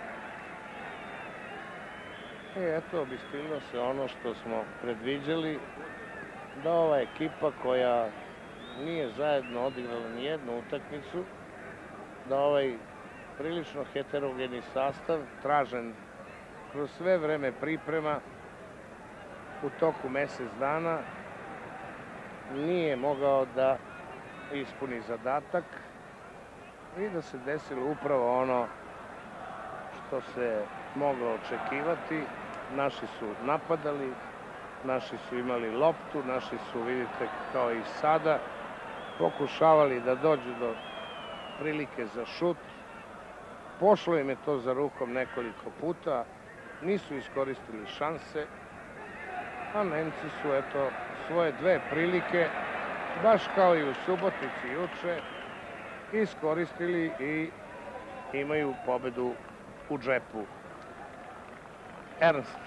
I eto, obistinilo se ono što smo predviđali, da ova ekipa koja nije zajedno odigrala ni jednu utakmicu, da ovaj prilično heterogeni sastav, tražen kroz sve vreme priprema u toku mesec dana, nije mogao da ispuni zadatak i da se desilo upravo ono što se moglo očekivati. Naši su napadali, naši su imali loptu, naši su, vidite, kao i sada, pokušavali da dođu do prilike za šut. Pošlo im je to za rukom nekoliko puta, nisu iskoristili šanse, a Nemci su, eto, svoje dve prilike, baš kao i u Subotici juče, iskoristili i imaju pobedu u džepu. Ernst.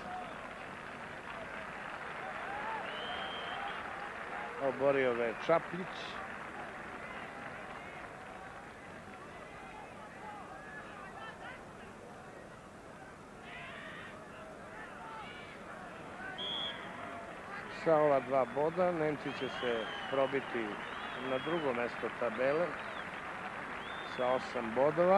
Oborio ga je Čapljić. Sa ova 2 boda Nemci će se probiti na drugo mesto tabele sa 8 bodova.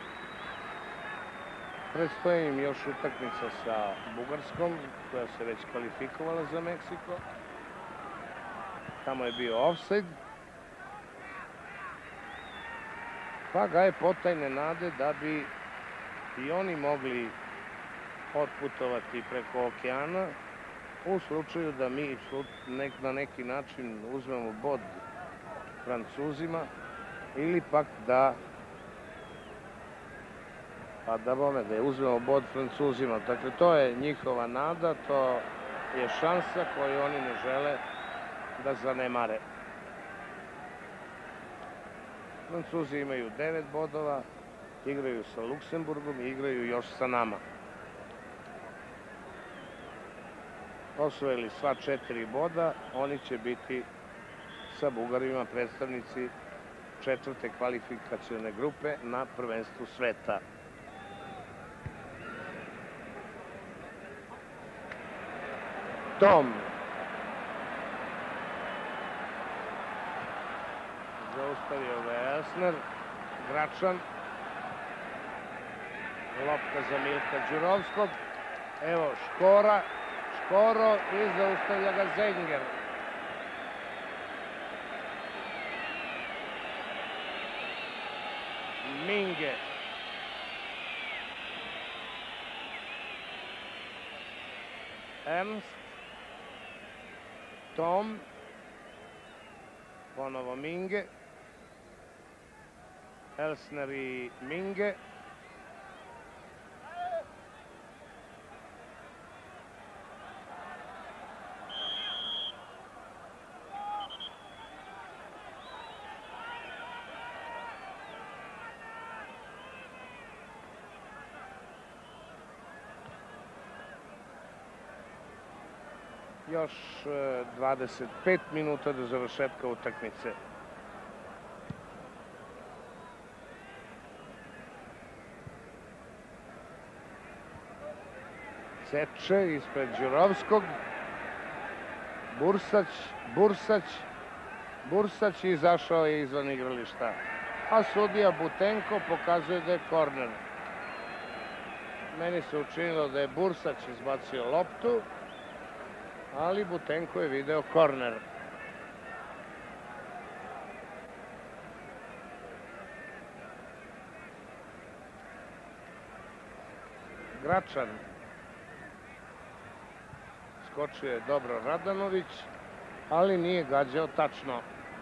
Predstoji im još utakmica sa Bugarskom, koja se već kvalifikovala za Meksiko. Tamo je bio ofsajd. Pa gaje potajne nade da bi i oni mogli otputovati preko okeana u slučaju da mi na neki način uzmemo bod Francuzima ili pak da uzmemo bod Francuzima. Dakle, to je njihova nada, to je šansa koju oni ne žele da zanemare. Francuzi imaju 9 bodova, igraju sa Luksemburgom i igraju još sa nama. Osvojili sva 4 boda, oni će biti sa Bugarima predstavnici 4. kvalifikacione grupe na prvenstvu sveta. Tom. Zaustavio ga je Elsner. Gračan. Lopta za Milka Đurovskog. Evo Škoro i zaustavlja ga Zenger. Minge. Ernst. Tom. Ponovo Minge. Elsner i Minge. Još 25 minuta do završetka utakmice. Ceče ispred Đurovskog. Bursać izašao je izvan igrališta. A sudija Butenko pokazuje da je korner. Meni se učinilo da je Bursać izbacio loptu, ali Butenko je video korner. Gračan. Skočio je dobro Radanović, ali nije gađao tačno.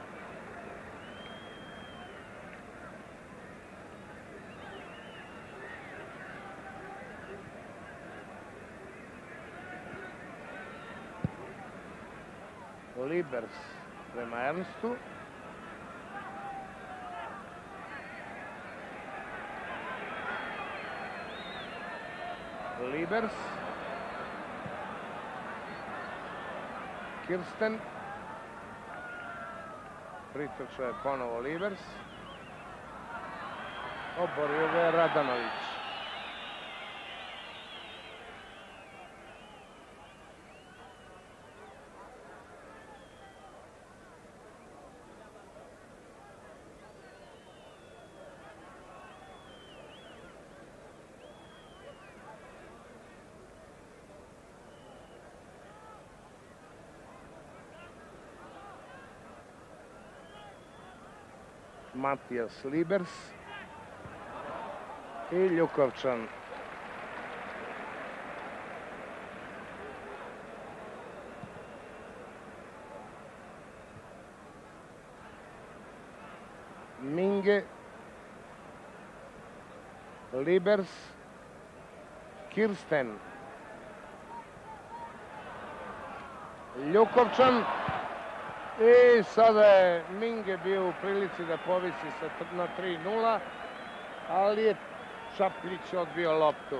Libers prema Ernstu. Libers. Kirsten. Pritrčao je ponovo Libers. Oborio ga je Radanović. Matijas Libers i Ljukovčan. Minge, Libers, Kirsten, Ljukovčan. I sada je Minge bio u prilici da povisi na 3:0, ali je Čaplić odbio loptu.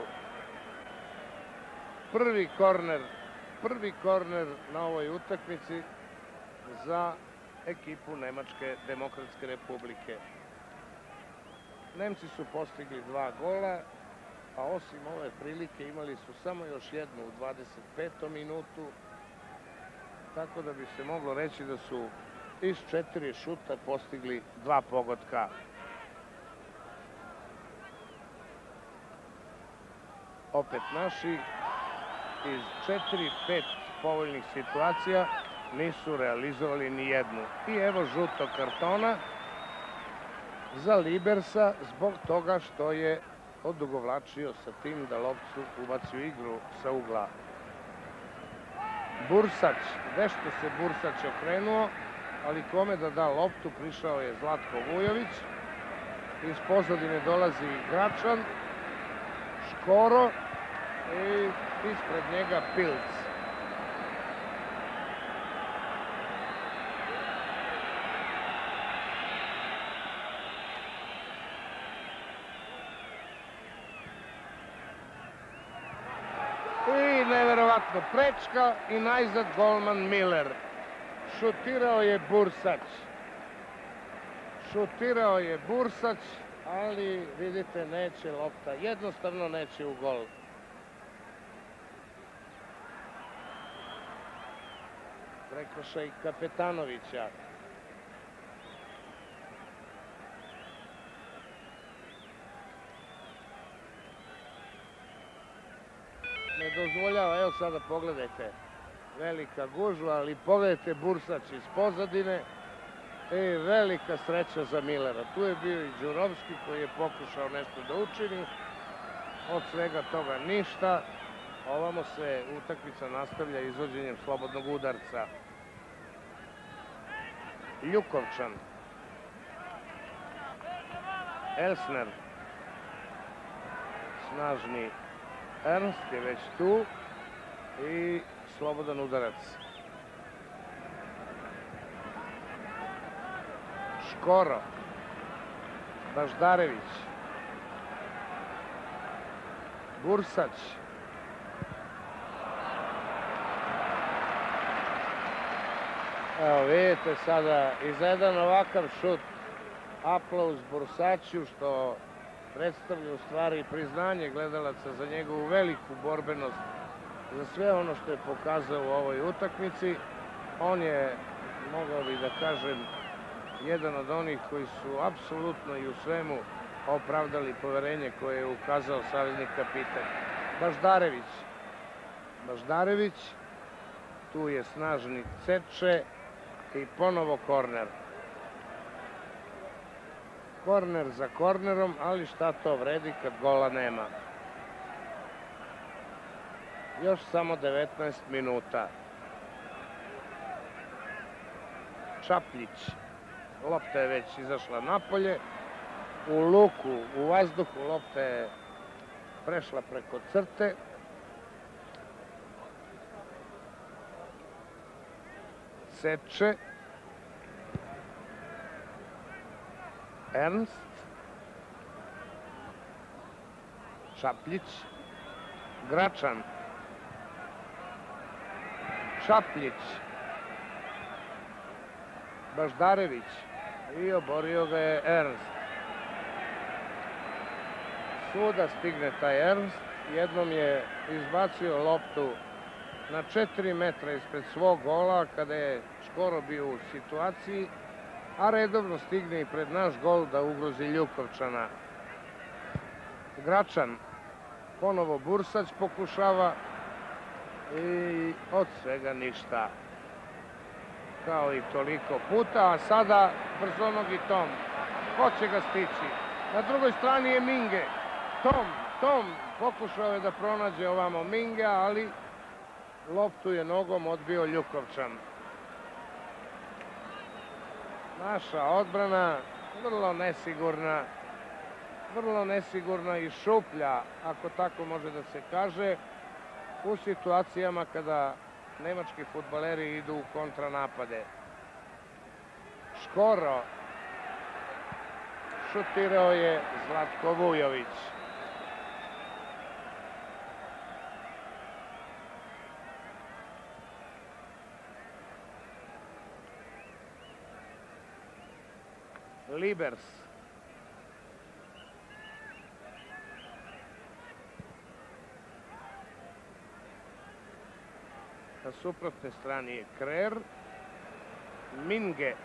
Prvi korner na ovoj utakmici za ekipu Nemačke Demokratske Republike. Nemci su postigli 2 gola, a osim ove prilike imali su samo još jednu u 25. minutu. Tako da bi se moglo reći da su iz 4 šuta postigli 2 pogotka. Opet naši iz 4-5 povoljnih situacija nisu realizovali ni jednu. I evo žutog kartona za Libersa zbog toga što je odugovlačio sa tim da loptu ubaci u igru sa ugla. Bursać, nešto se Bursać okrenuo, ali kome da da loptu prišao je Zlatko Vujović. Iz pozadine dolazi Gračan, Škoro i ispred njega Pilc. Neverovatno prečka i najzad golman Miller. Šutirao je Bursać, ali vidite neće lopta, jednostavno neće u gol. Prekršaj Kapetanovića. dozvoljava, evo sada pogledajte, velika gužva, ali pogledajte Bursać iz pozadine i velika sreća za Millera. Tu je bio i Đurovski koji je pokušao nešto da učini, od svega toga ništa. Ovamo se utakmica nastavlja izvođenjem slobodnog udarca. Ljukovčan. Elsner. Snažni Ernst je već tu i slobodan udarac. Škoro. Baždarević. Bursać. Evo vidite sada i za jedan ovakav šut aplauz Bursaću, što predstavlja u stvari priznanje gledalaca za njegovu veliku borbenost, za sve ono što je pokazao u ovoj utakmici. On je, mogao bih da kažem, jedan od onih koji su apsolutno i u svemu opravdali poverenje koje je ukazao savezni kapitan. Baždarević. Baždarević, tu je snažni Ceče i ponovo korner. Korner za kornerom, ali šta to vredi kad gola nema. Još samo 19 minuta. Čapljić. Lopta je već izašla napolje. U luku, u vazduhu, lopta je prešla preko crte. Ceče. Ernst. Čapljić. Gračan. Čapljić. Baždarević. I oborio ga je Ernst. Svuda stigne taj Ernst. Jednom je izbacio loptu na 4 metra ispred svog gola kada je Škoro bio u situaciji, a redovno stigne i pred naš gol da ugrozi Ljukovčana. Gračan. Ponovo Bursać pokušava i od svega ništa. Kao i toliko puta, a sada brzonogi Tom. Ko će ga stići? Na drugoj strani je Minge. Tom pokušao je da pronađe ovamo Minge, ali loptu je nogom odbio Ljukovčan. Naša odbrana vrlo nesigurna i šuplja, ako tako može da se kaže, u situacijama kada nemački fudbaleri idu u kontranapade. Škoro. Šutirao je Zlatko Vujović. Libers. Na suprotnoj strani je Krer. Minge.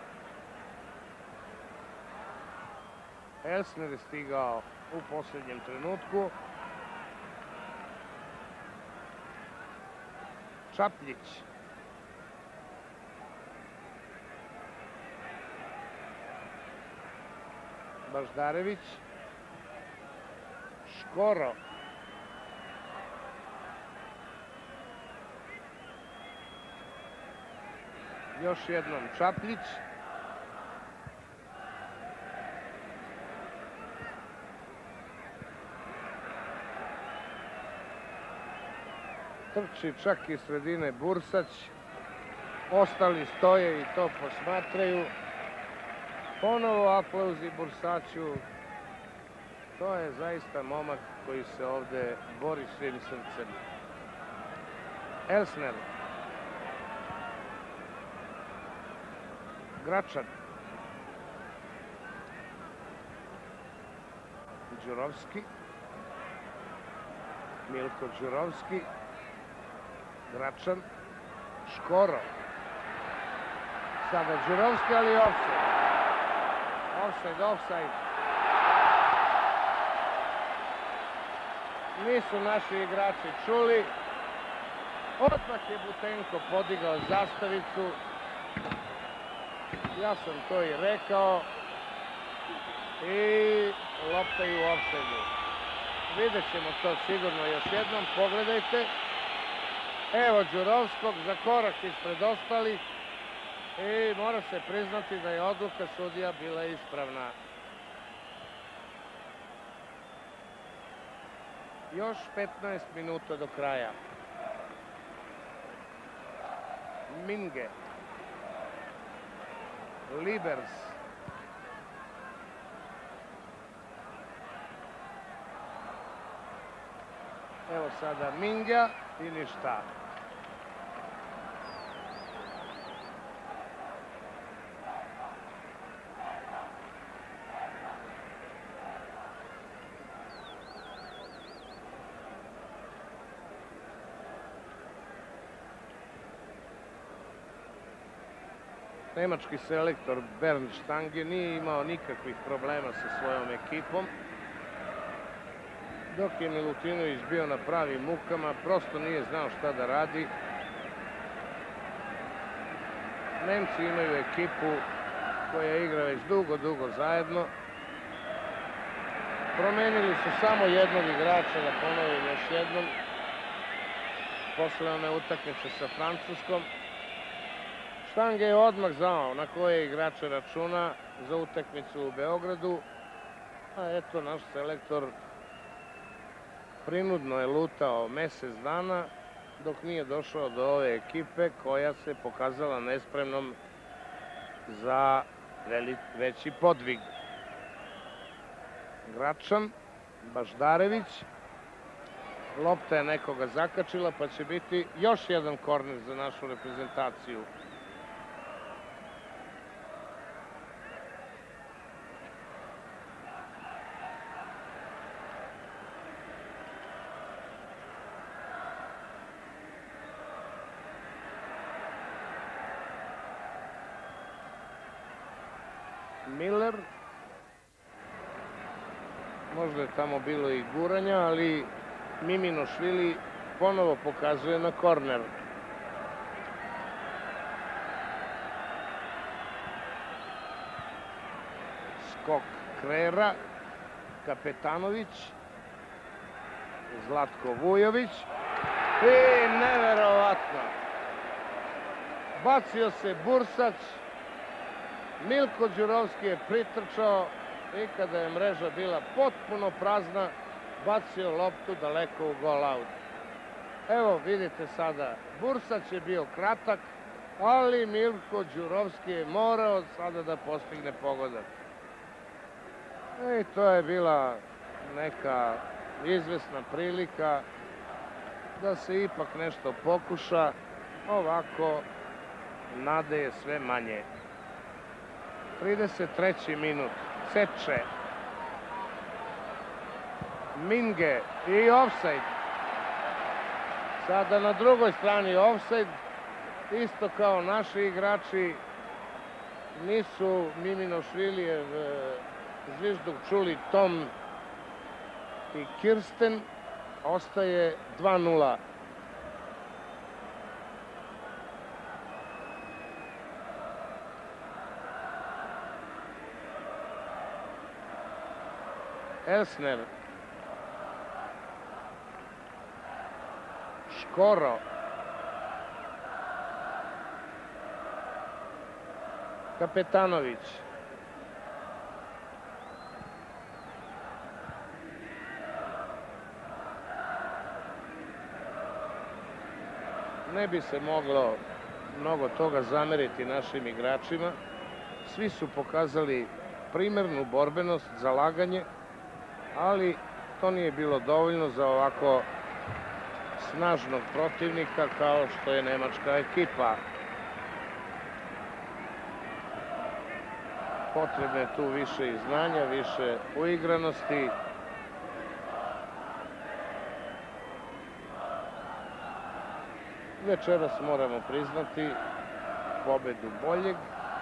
Elsner je stigao u posljednjem trenutku. Čapljić. Baždarević. Škoro. Još jednom Čapljić. Trči čak iz sredine Bursać. Ostali stoje i to posmatraju. Ponovo aplauzi Bursaću. To je zaista momak koji se ovde bori svim srcem. Elsner. Gračan. Đurovski. Milko Đurovski. Gračan. Škoro. Sada Đurovski, ali offside. Offside. Nisu naši igrači čuli. Odmah je Butenko podigao zastavicu. Ja sam to i rekao. I lopta je u ofsajdu. Vidjet ćemo to sigurno još jednom. Pogledajte. Evo Đurovskog za korak ispred ostalih. I mora se priznati da je odluka sudija bila ispravna. Još 15 minuta do kraja. Minge. Libers. Evo sada Minga i ništa. Nemački selektor Bernd Stange nije imao nikakvih problema sa svojom ekipom. Dok je Milutinović bio na pravim mukama, prosto nije znao šta da radi. Nemci imaju ekipu koja igra već dugo zajedno. Promenili su samo jednog igrača, da ponovim još jednom, posle one utakmice sa Francuskom. Stange je odmah znao na koje igrače računa za utakmicu u Beogradu, a eto naš selektor prinudno je lutao mjesec dana dok nije došao do ove ekipe koja se pokazala nespremnom za veći podvig. Gračan, Baždarević, lopta je nekoga zakačila pa će biti još jedan korner za našu reprezentaciju. Miller. Možda je tamo bilo i guranja, ali Miminošvili ponovo pokazuje na korner. Skok Krera, Kapetanović, Zlatko Vujović i neverovatno. Bacio se Bursać, Milko Đurovski je pritrčao i kada je mreža bila potpuno prazna, bacio loptu daleko u gol aut. Evo vidite sada, Bursać je bio kratak, ali Milko Đurovski je morao sada da postigne pogodak. I to je bila neka izvesna prilika da se ipak nešto pokuša, ovako nade je sve manje. 33. minut, Ceče, Minge i ofsajd. Sada na drugoj strani ofsajd, isto kao naši igrači, nisu Miminošvilijev zvižduk čuli Tom i Kirsten, ostaje 2:0. Elsner, Škoro, Kapetanović, ne bi se moglo mnogo toga zameriti našim igračima. Svi su pokazali primernu borbenost, zalaganje, ali to nije bilo dovoljno za ovako snažnog protivnika kao što je nemačka ekipa. Potrebno je tu više i znanja, više uigranosti. Večeras moramo priznati pobedu boljeg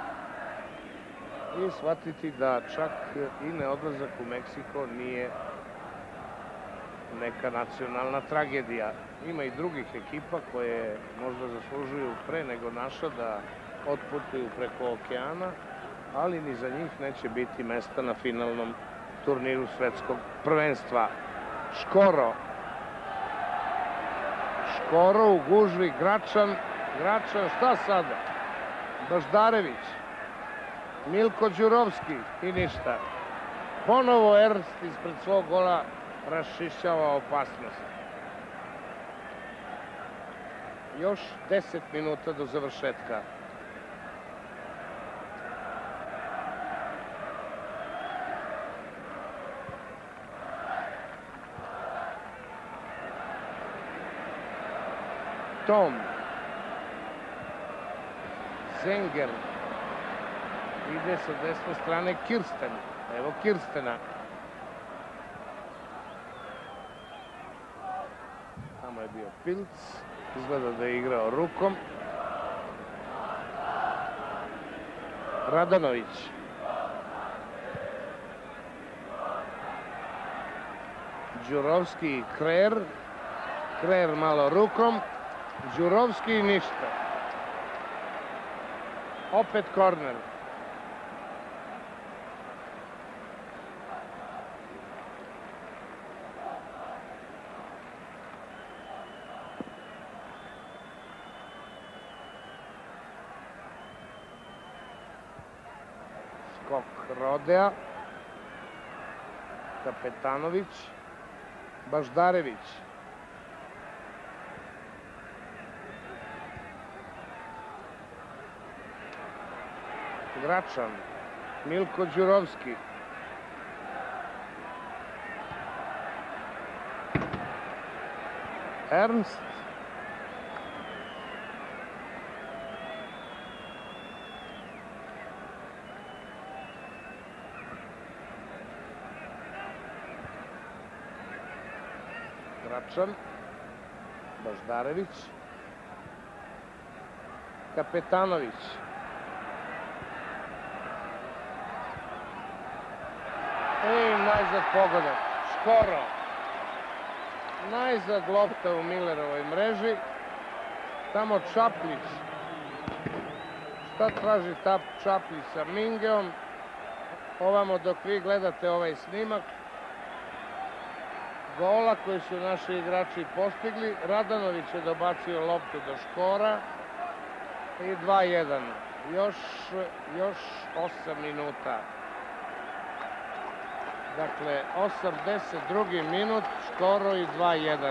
i shvatiti da čak i neodlazak u Meksiko nije neka nacionalna tragedija. Ima i drugih ekipa koje možda zaslužuju pre nego naša da otputuju preko okeana, ali ni za njih neće biti mesta na finalnom turniru svetskog prvenstva. Škoro u gužvi, Gračan, šta sada? Baždarević, Milko Đurovski i ništa. Ponovo Ernst ispred svog gola raščišćava opasnost. Još 10 minuta do završetka. Tom, Zenger, ide sa desne strane Kirsten. Evo Kirstena. Tamo je bio Pilc. Izgleda da je igrao rukom. Radanović. Đurovski i Krer. Krer malo rukom. Đurovski ništa. Opet korner. Skok Rodea. Kapetanović. Baždarević. Gračan, Milko Đurovski. Ernst. Gračan, Baždarević. Kapetanović. I najzad pogodak. Škoro. Najzad lopta u Millerovoj mreži. Tamo Čaplić. Šta traži Čaplić sa Mingeom? Ovamo dok vi gledate ovaj snimak. Gola koji su naši igrači postigli. Radanović je dobacio loptu do Škora. I 2-1. Još 8 minuta. Dakle, 82. minut, Škoro i 2-1.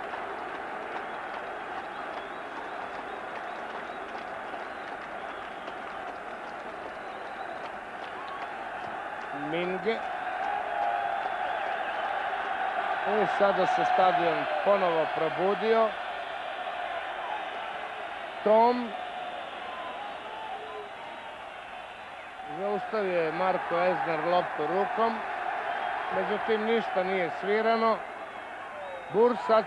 Minge. I sada se stadion ponovo probudio. Tom. Zaustavio je Marko Ezner loptu rukom. Međutim, ništa nije svirano. Bursać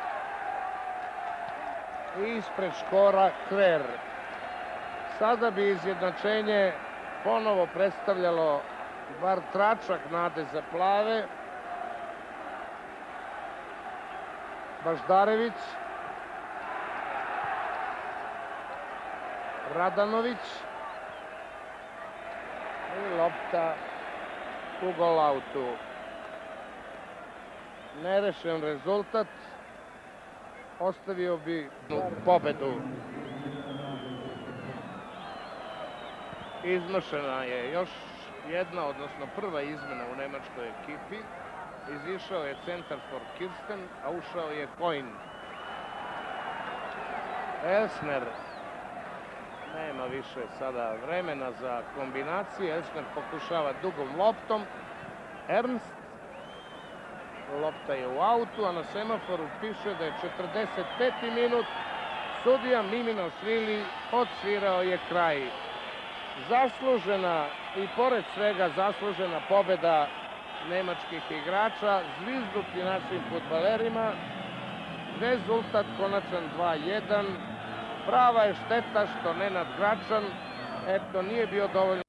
i ispred Škora Krer. Sada bi izjednačenje ponovo predstavljalo bar tračak nade za plave. Baždarević. Radanović. I lopta u golautu. Nerešen rezultat. Ostavio bi pobedu. Iznošena je još jedna, odnosno prva izmena u nemačkoj ekipi. Izišao je centar for Kirsten, a ušao je Coin. Elsner. Nema više sada vremena za kombinacije. Elsner pokušava dugom loptom. Ernst. Lopta je u autu, a na semaforu piše da je 45. minut. Sudija Miminošvili odsvirao je kraj. Zaslužena i pored svega zaslužena pobeda nemačkih igrača, zvizduti našim fudbalerima. Rezultat konačan 2-1. Prava je šteta što Nenad Gračan nije bio dovoljno